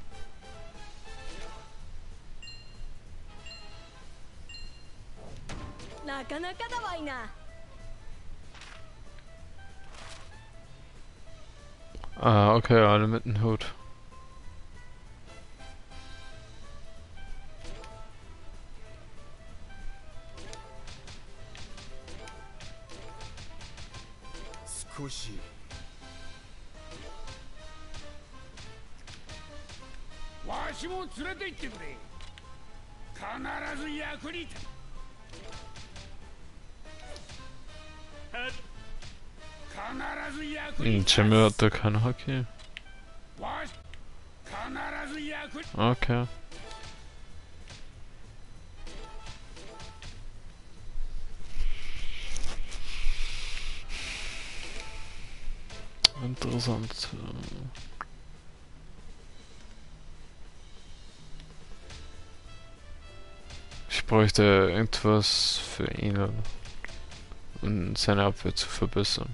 Ah, okay, alle mit dem Hut. Skushi. わしも連れて行ってくれ。必ず役に立つ。必ず役に立つ。 Jimmy hat da kein Hockey. Okay. Interessant. Ich bräuchte irgendwas für ihn, um seine Abwehr zu verbessern.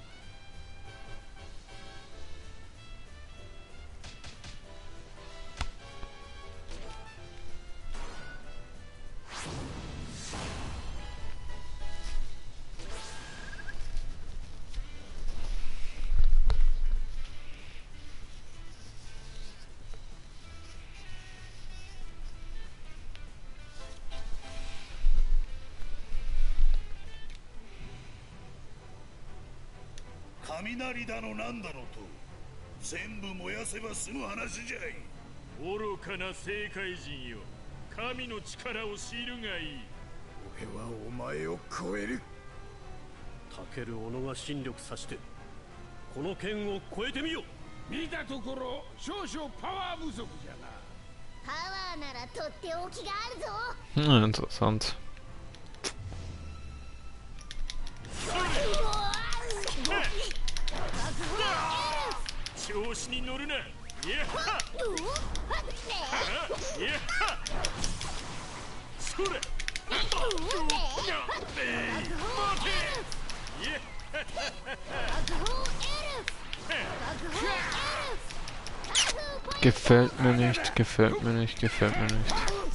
雷だのなんだのと全部燃やせば済む話じゃい。 愚かな政界人よ、神の力を知るがいい。 俺はお前を超える。 タケル小野が新力さしてこの剣を超えてみよ。 見たところ少々パワー不足じゃな。 パワーならとっておきがあるぞ。 Interessant. 調子に乗るな。いやは。いやは。それ。待て。 Gefällt mir nicht, gefällt mir nicht, gefällt mir nicht.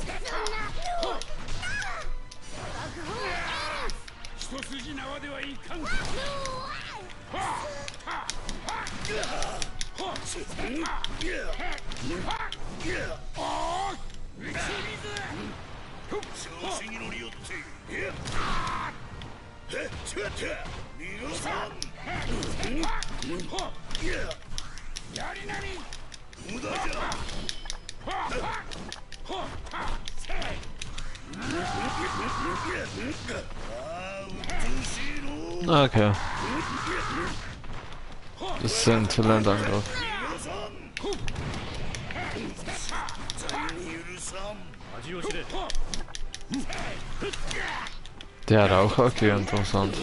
Okay. Das ist ein Talentangriff. Der hat auch Hockey, interessant.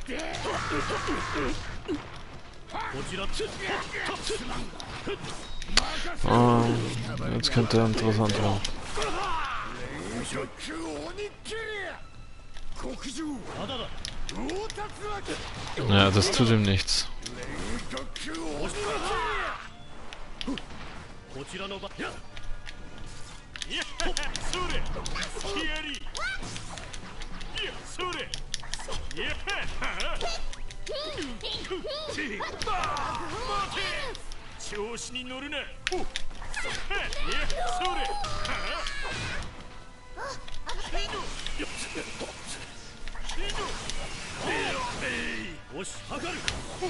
Jetzt könnte er interessant werden. Ja, das tut ihm nichts. こちらの場。 いやそれヒアリいやそれいや待て調子に乗るな。いやそれよし、測る。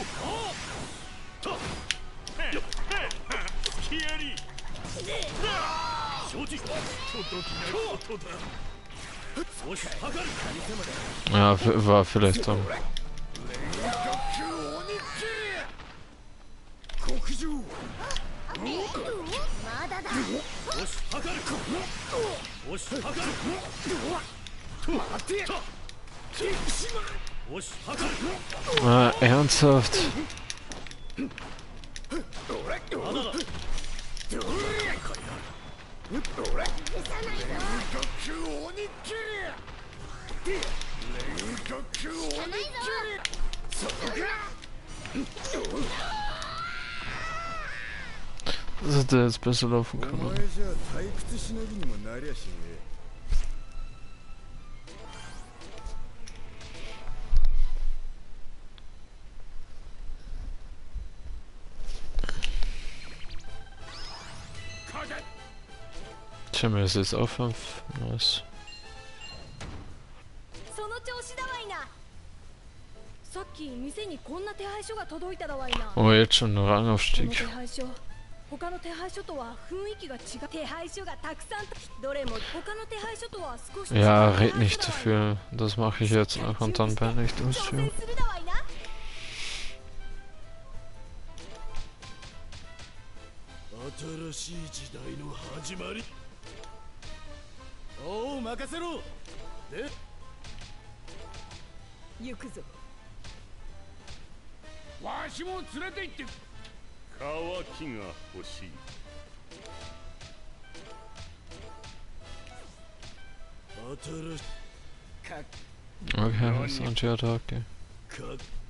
ヒアリ承知。届きなことだ。よし、測る。 Ja, war vielleicht dann. まだだ。 よし、測る。よし、測る。 待て。 よし、測る。 Ernsthaft? まだだ。 Das hätte jetzt besser laufen können. Chamber ist jetzt auf 5. Nice. その調子だわいな。さっき店にこんな手配書が届いただわいな。 Oh, jetzt schon ein この Rangaufstieg. 手配書、他の手配書とは雰囲気が違う。手配書がたくさん、どれも他の手配書とは少し違う。 Ja, red nicht zu viel. Das mache ich jetzt noch und dann beende ich das Stream. するだわいな。 新しい時代の始まり。おう、任せろ。で、 行くぞ。 わしも連れて行って乾きが欲しい。 新しい。 Okay, was ist Anti-Attacke? か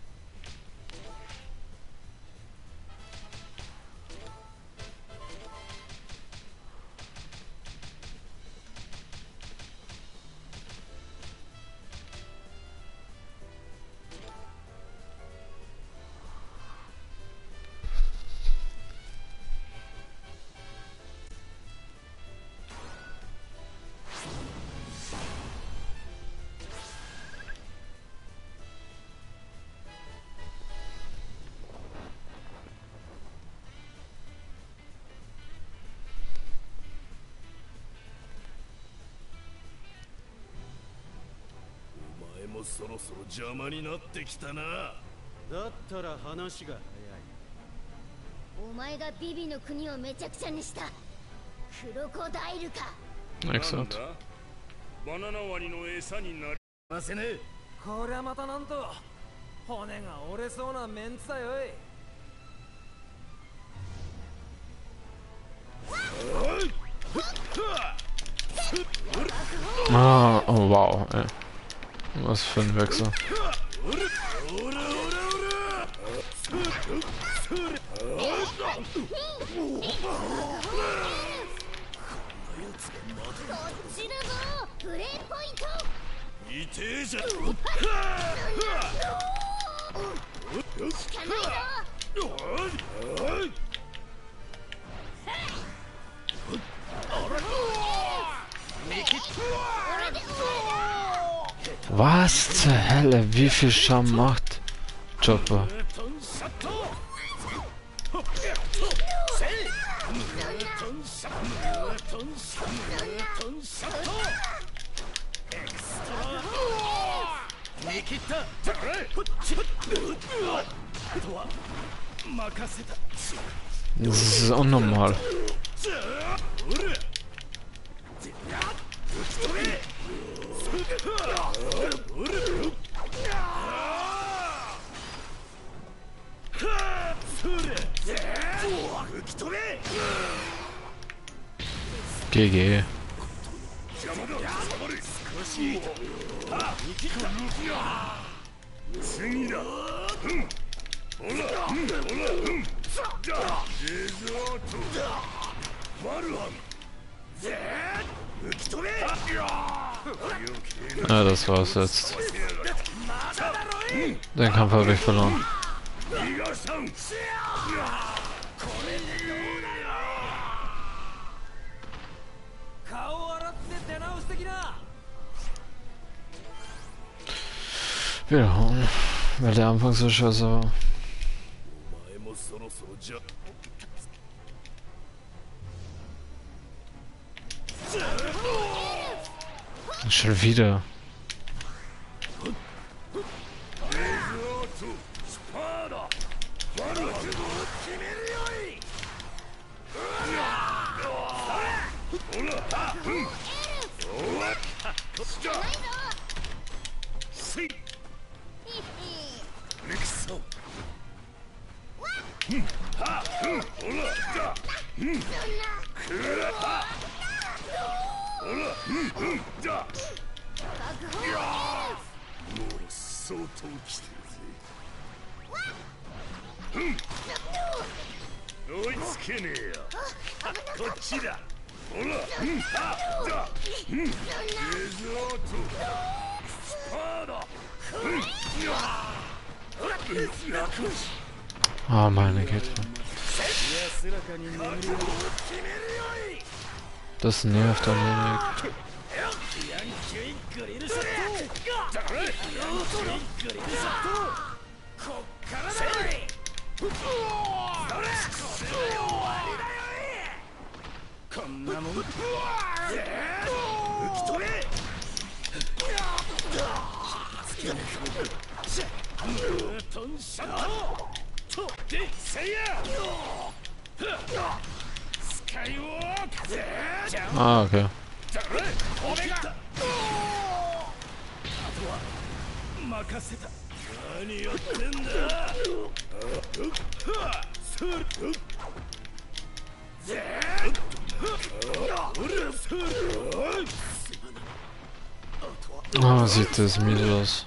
もそろそろ邪魔になってきたな。 だったら話が早い。 お前がビビの国をめちゃくちゃにしたクロコダイルか。 Exakt. バナナワニの餌になりませね。 こりゃまたなんと骨が折れそうなメンツだよい。 Ah, oh wow, ey. Was für ein Wechsel. Was zur Hölle? Wie viel Schaden macht Chopper? Das ist unnormal. GG. Ja, das war's jetzt. Den Kampf habe ich verloren. Wiederholen. Weil der Anfang so scheiße war. Schon wieder. Oh meine Güte. Das nervt ein wenig. Ah, okay. Oh, sieht das mies aus.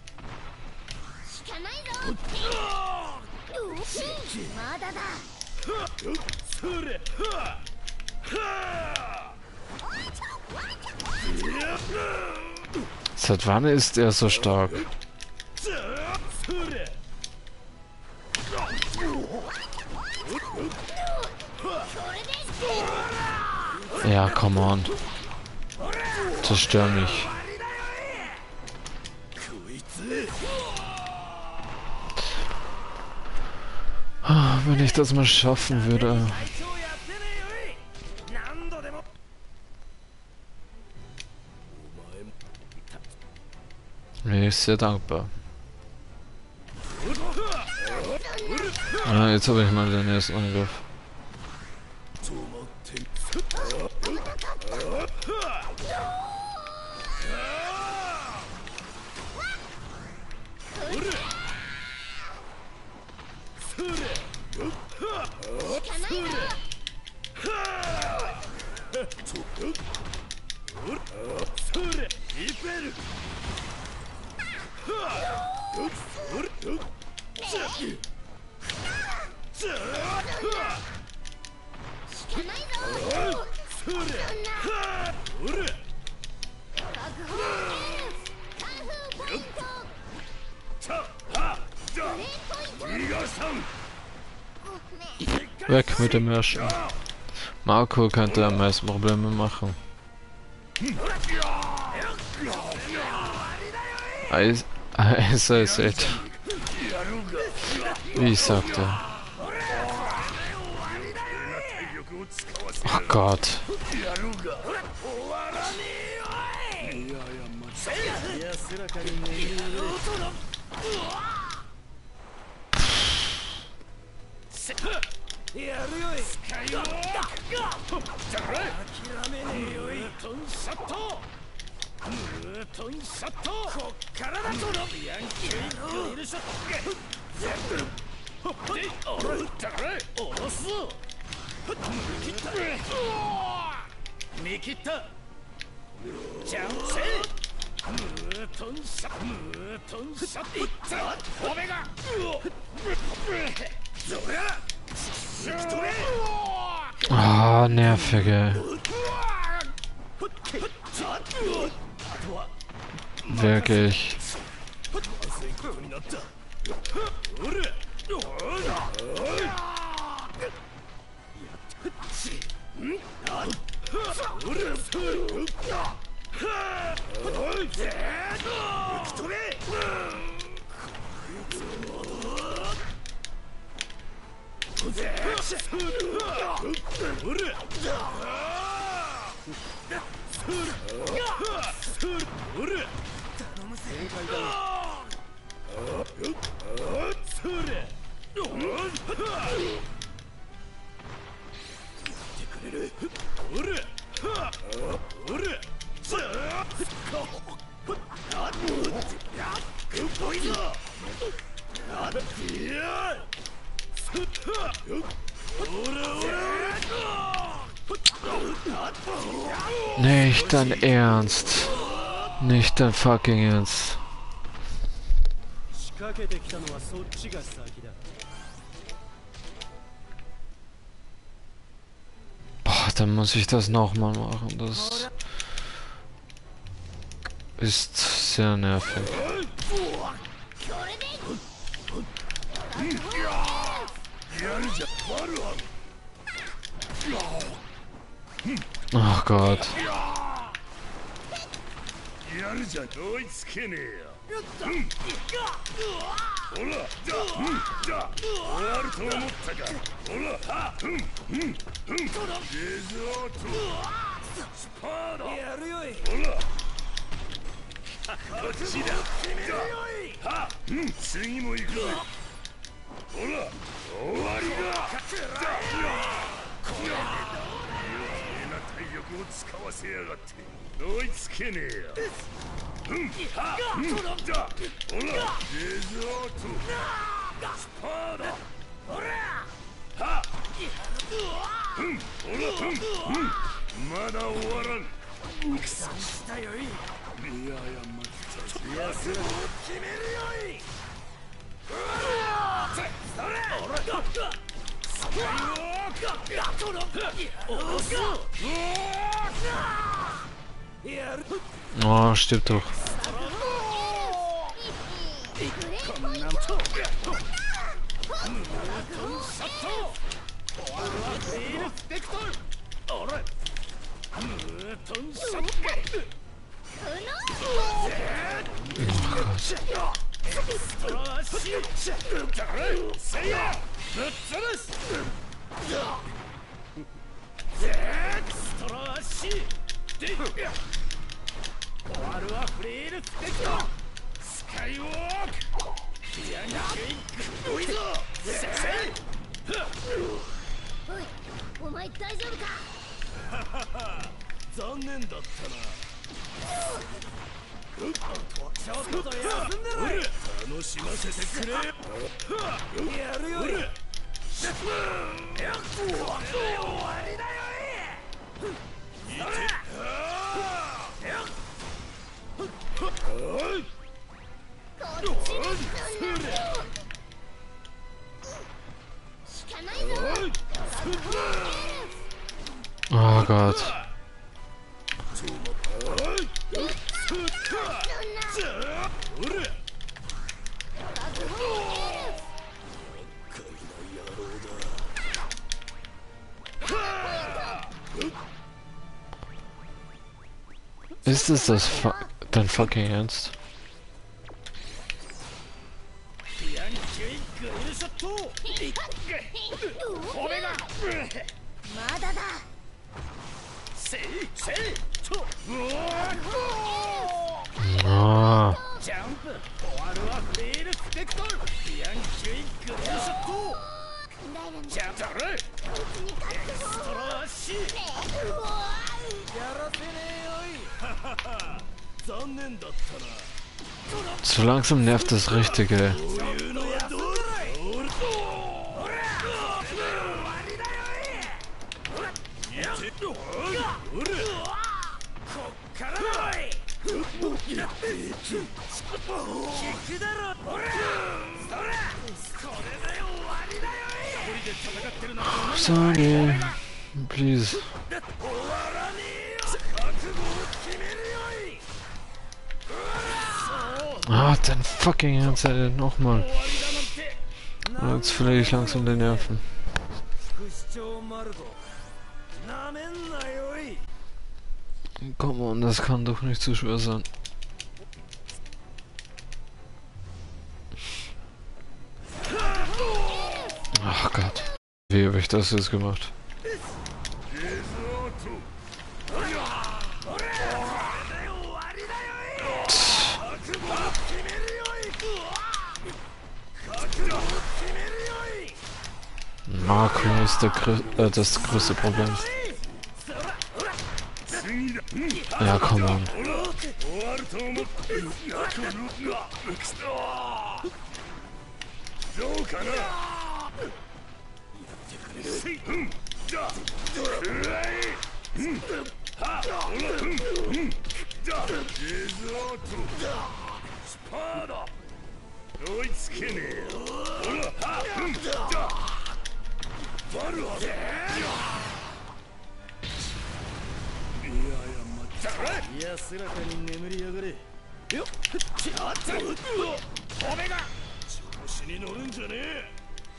Seit wann ist er so stark? Ja, come on. Zerstör mich. Wenn ich das mal schaffen würde. Mir ist sehr dankbar. Ah, jetzt habe ich mal den ersten Angriff. Weg mit dem Märschen. Marco könnte am meisten Probleme machen. Eis, wie ich sagte. Oh Gott. Ah, nervige. Wirklich. Nicht dein Ernst. Nicht dein fucking Ernst. Boah, dann muss ich das nochmal machen. Das ist sehr nervig. Ach Gott. Oh, stirb doch. Oh Gott. Ist es das dein fucking Ernst? Ah. So langsam nervt das Richtige. Sorry. Please. Ah, dein fucking Ernst, nochmal. Jetzt verliere ich langsam die Nerven. Komm on, das kann doch nicht zu schwer sein. Ach Gott. Wie habe ich das jetzt gemacht? Marco ist das größte Problem. Ja, komm on. 安らかに眠りやがれ。よっ、おめが調子に乗るんじゃねえ。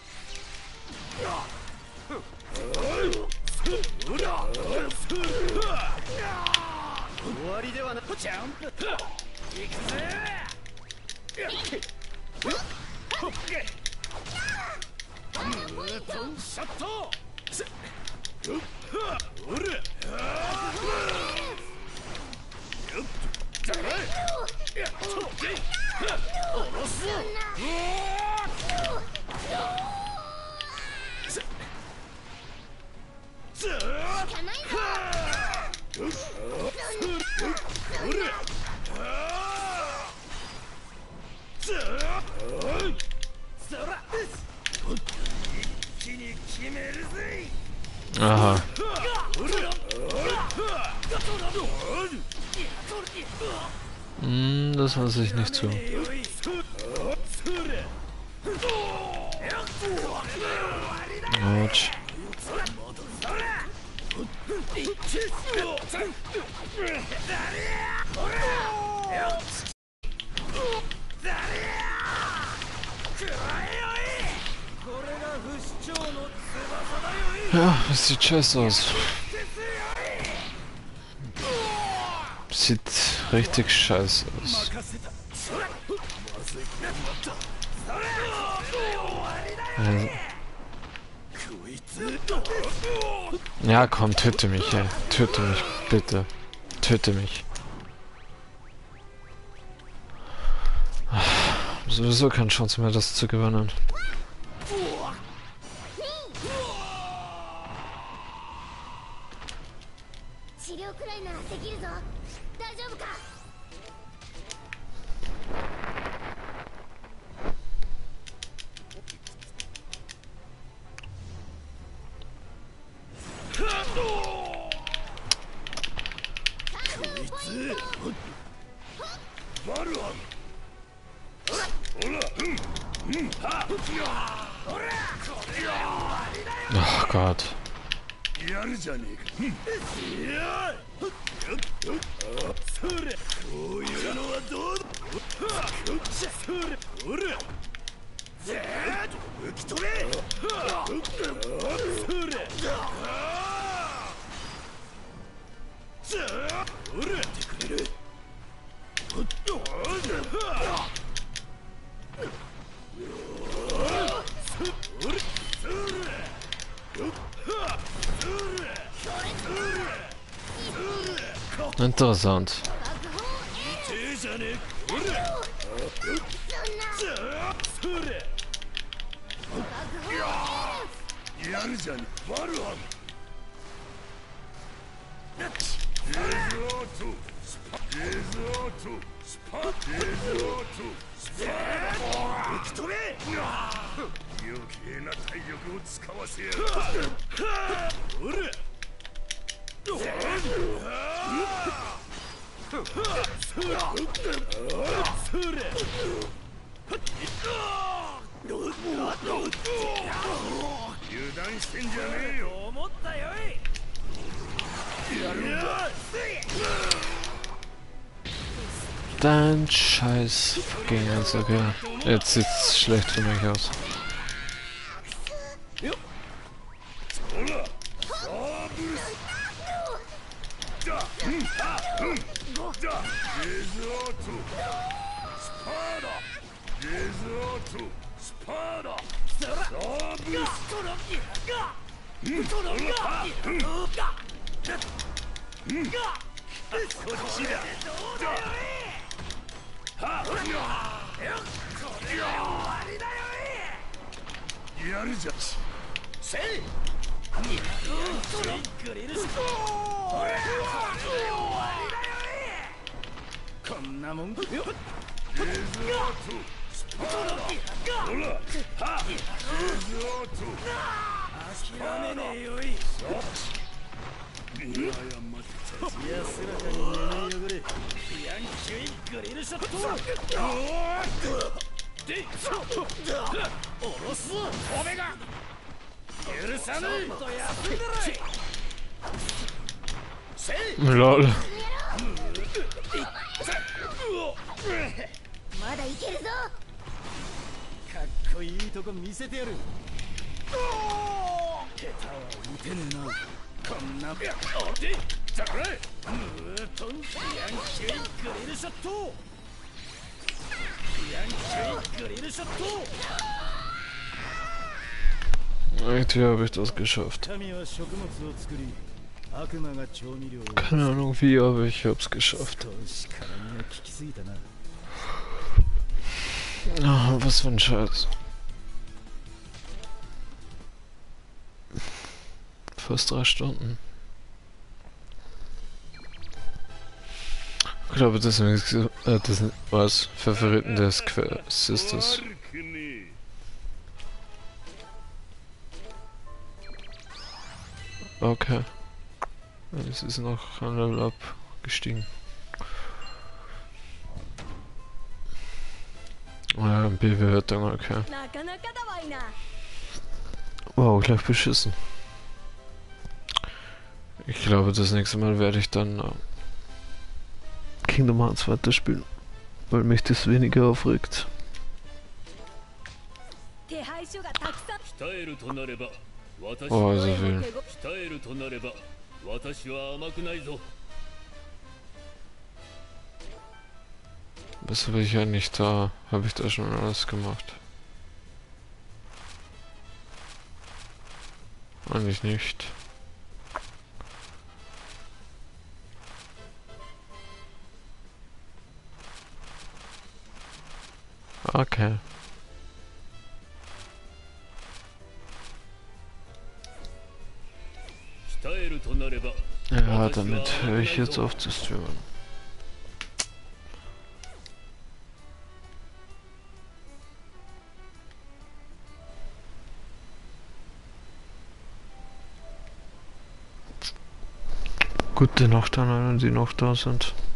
終わりではなくジャンプ。行くぜ。シャット。おれ。 Aha. Das lasse ich nicht zu. Autsch. Ja, es sieht scheiße aus. Sieht richtig scheiße aus. Ja, komm, töte mich, ey. Töte mich, bitte. Töte mich. Sowieso keine Chance mehr, das zu gewinnen. Oh Gott. Interessant. 油断してんじゃねえよ。 思ったよい。 やるんだ。 Dein scheiß Gegner. Jetzt sieht's schlecht für mich aus. やるじゃん。 せい。グリルスト。こんなもんよ。諦めねえよい。安らかに眠いよぐれ。ヤンキュイグリルショット。で、おろす。おめが。許さぬ。ちょっと休んでろい。 Lol. まだいけるぞ。 かっこいいとこ見せてやる。 下手は打てねえな。こんな。で、じゃこれ。ムートンヤンキュイグリルショット。ヤンキュイグリルショット。 Irgendwie habe ich das geschafft. 神は食物を作り、悪魔が調味料を。 Keine Ahnung wie, aber ich hab's geschafft. 少し体が効きすぎたな。 Ah, was für ein Scheiß. Fast 3 Stunden. Ich glaube, das was Favoriten des Quests ist das. Okay. Es ist noch ein Level Up gestiegen. Ja, B-Bewertung, okay. Wow, gleich beschissen. Ich glaube, das nächste Mal werde ich dann Kingdom Hearts weiterspielen, weil mich das weniger aufregt. Oh, so viel. Was habe ich eigentlich da? Habe ich da schon alles gemacht? Eigentlich nicht. Okay. Ja, damit höre ich jetzt auf zu streamen. Gute Nacht an allen, die noch da sind.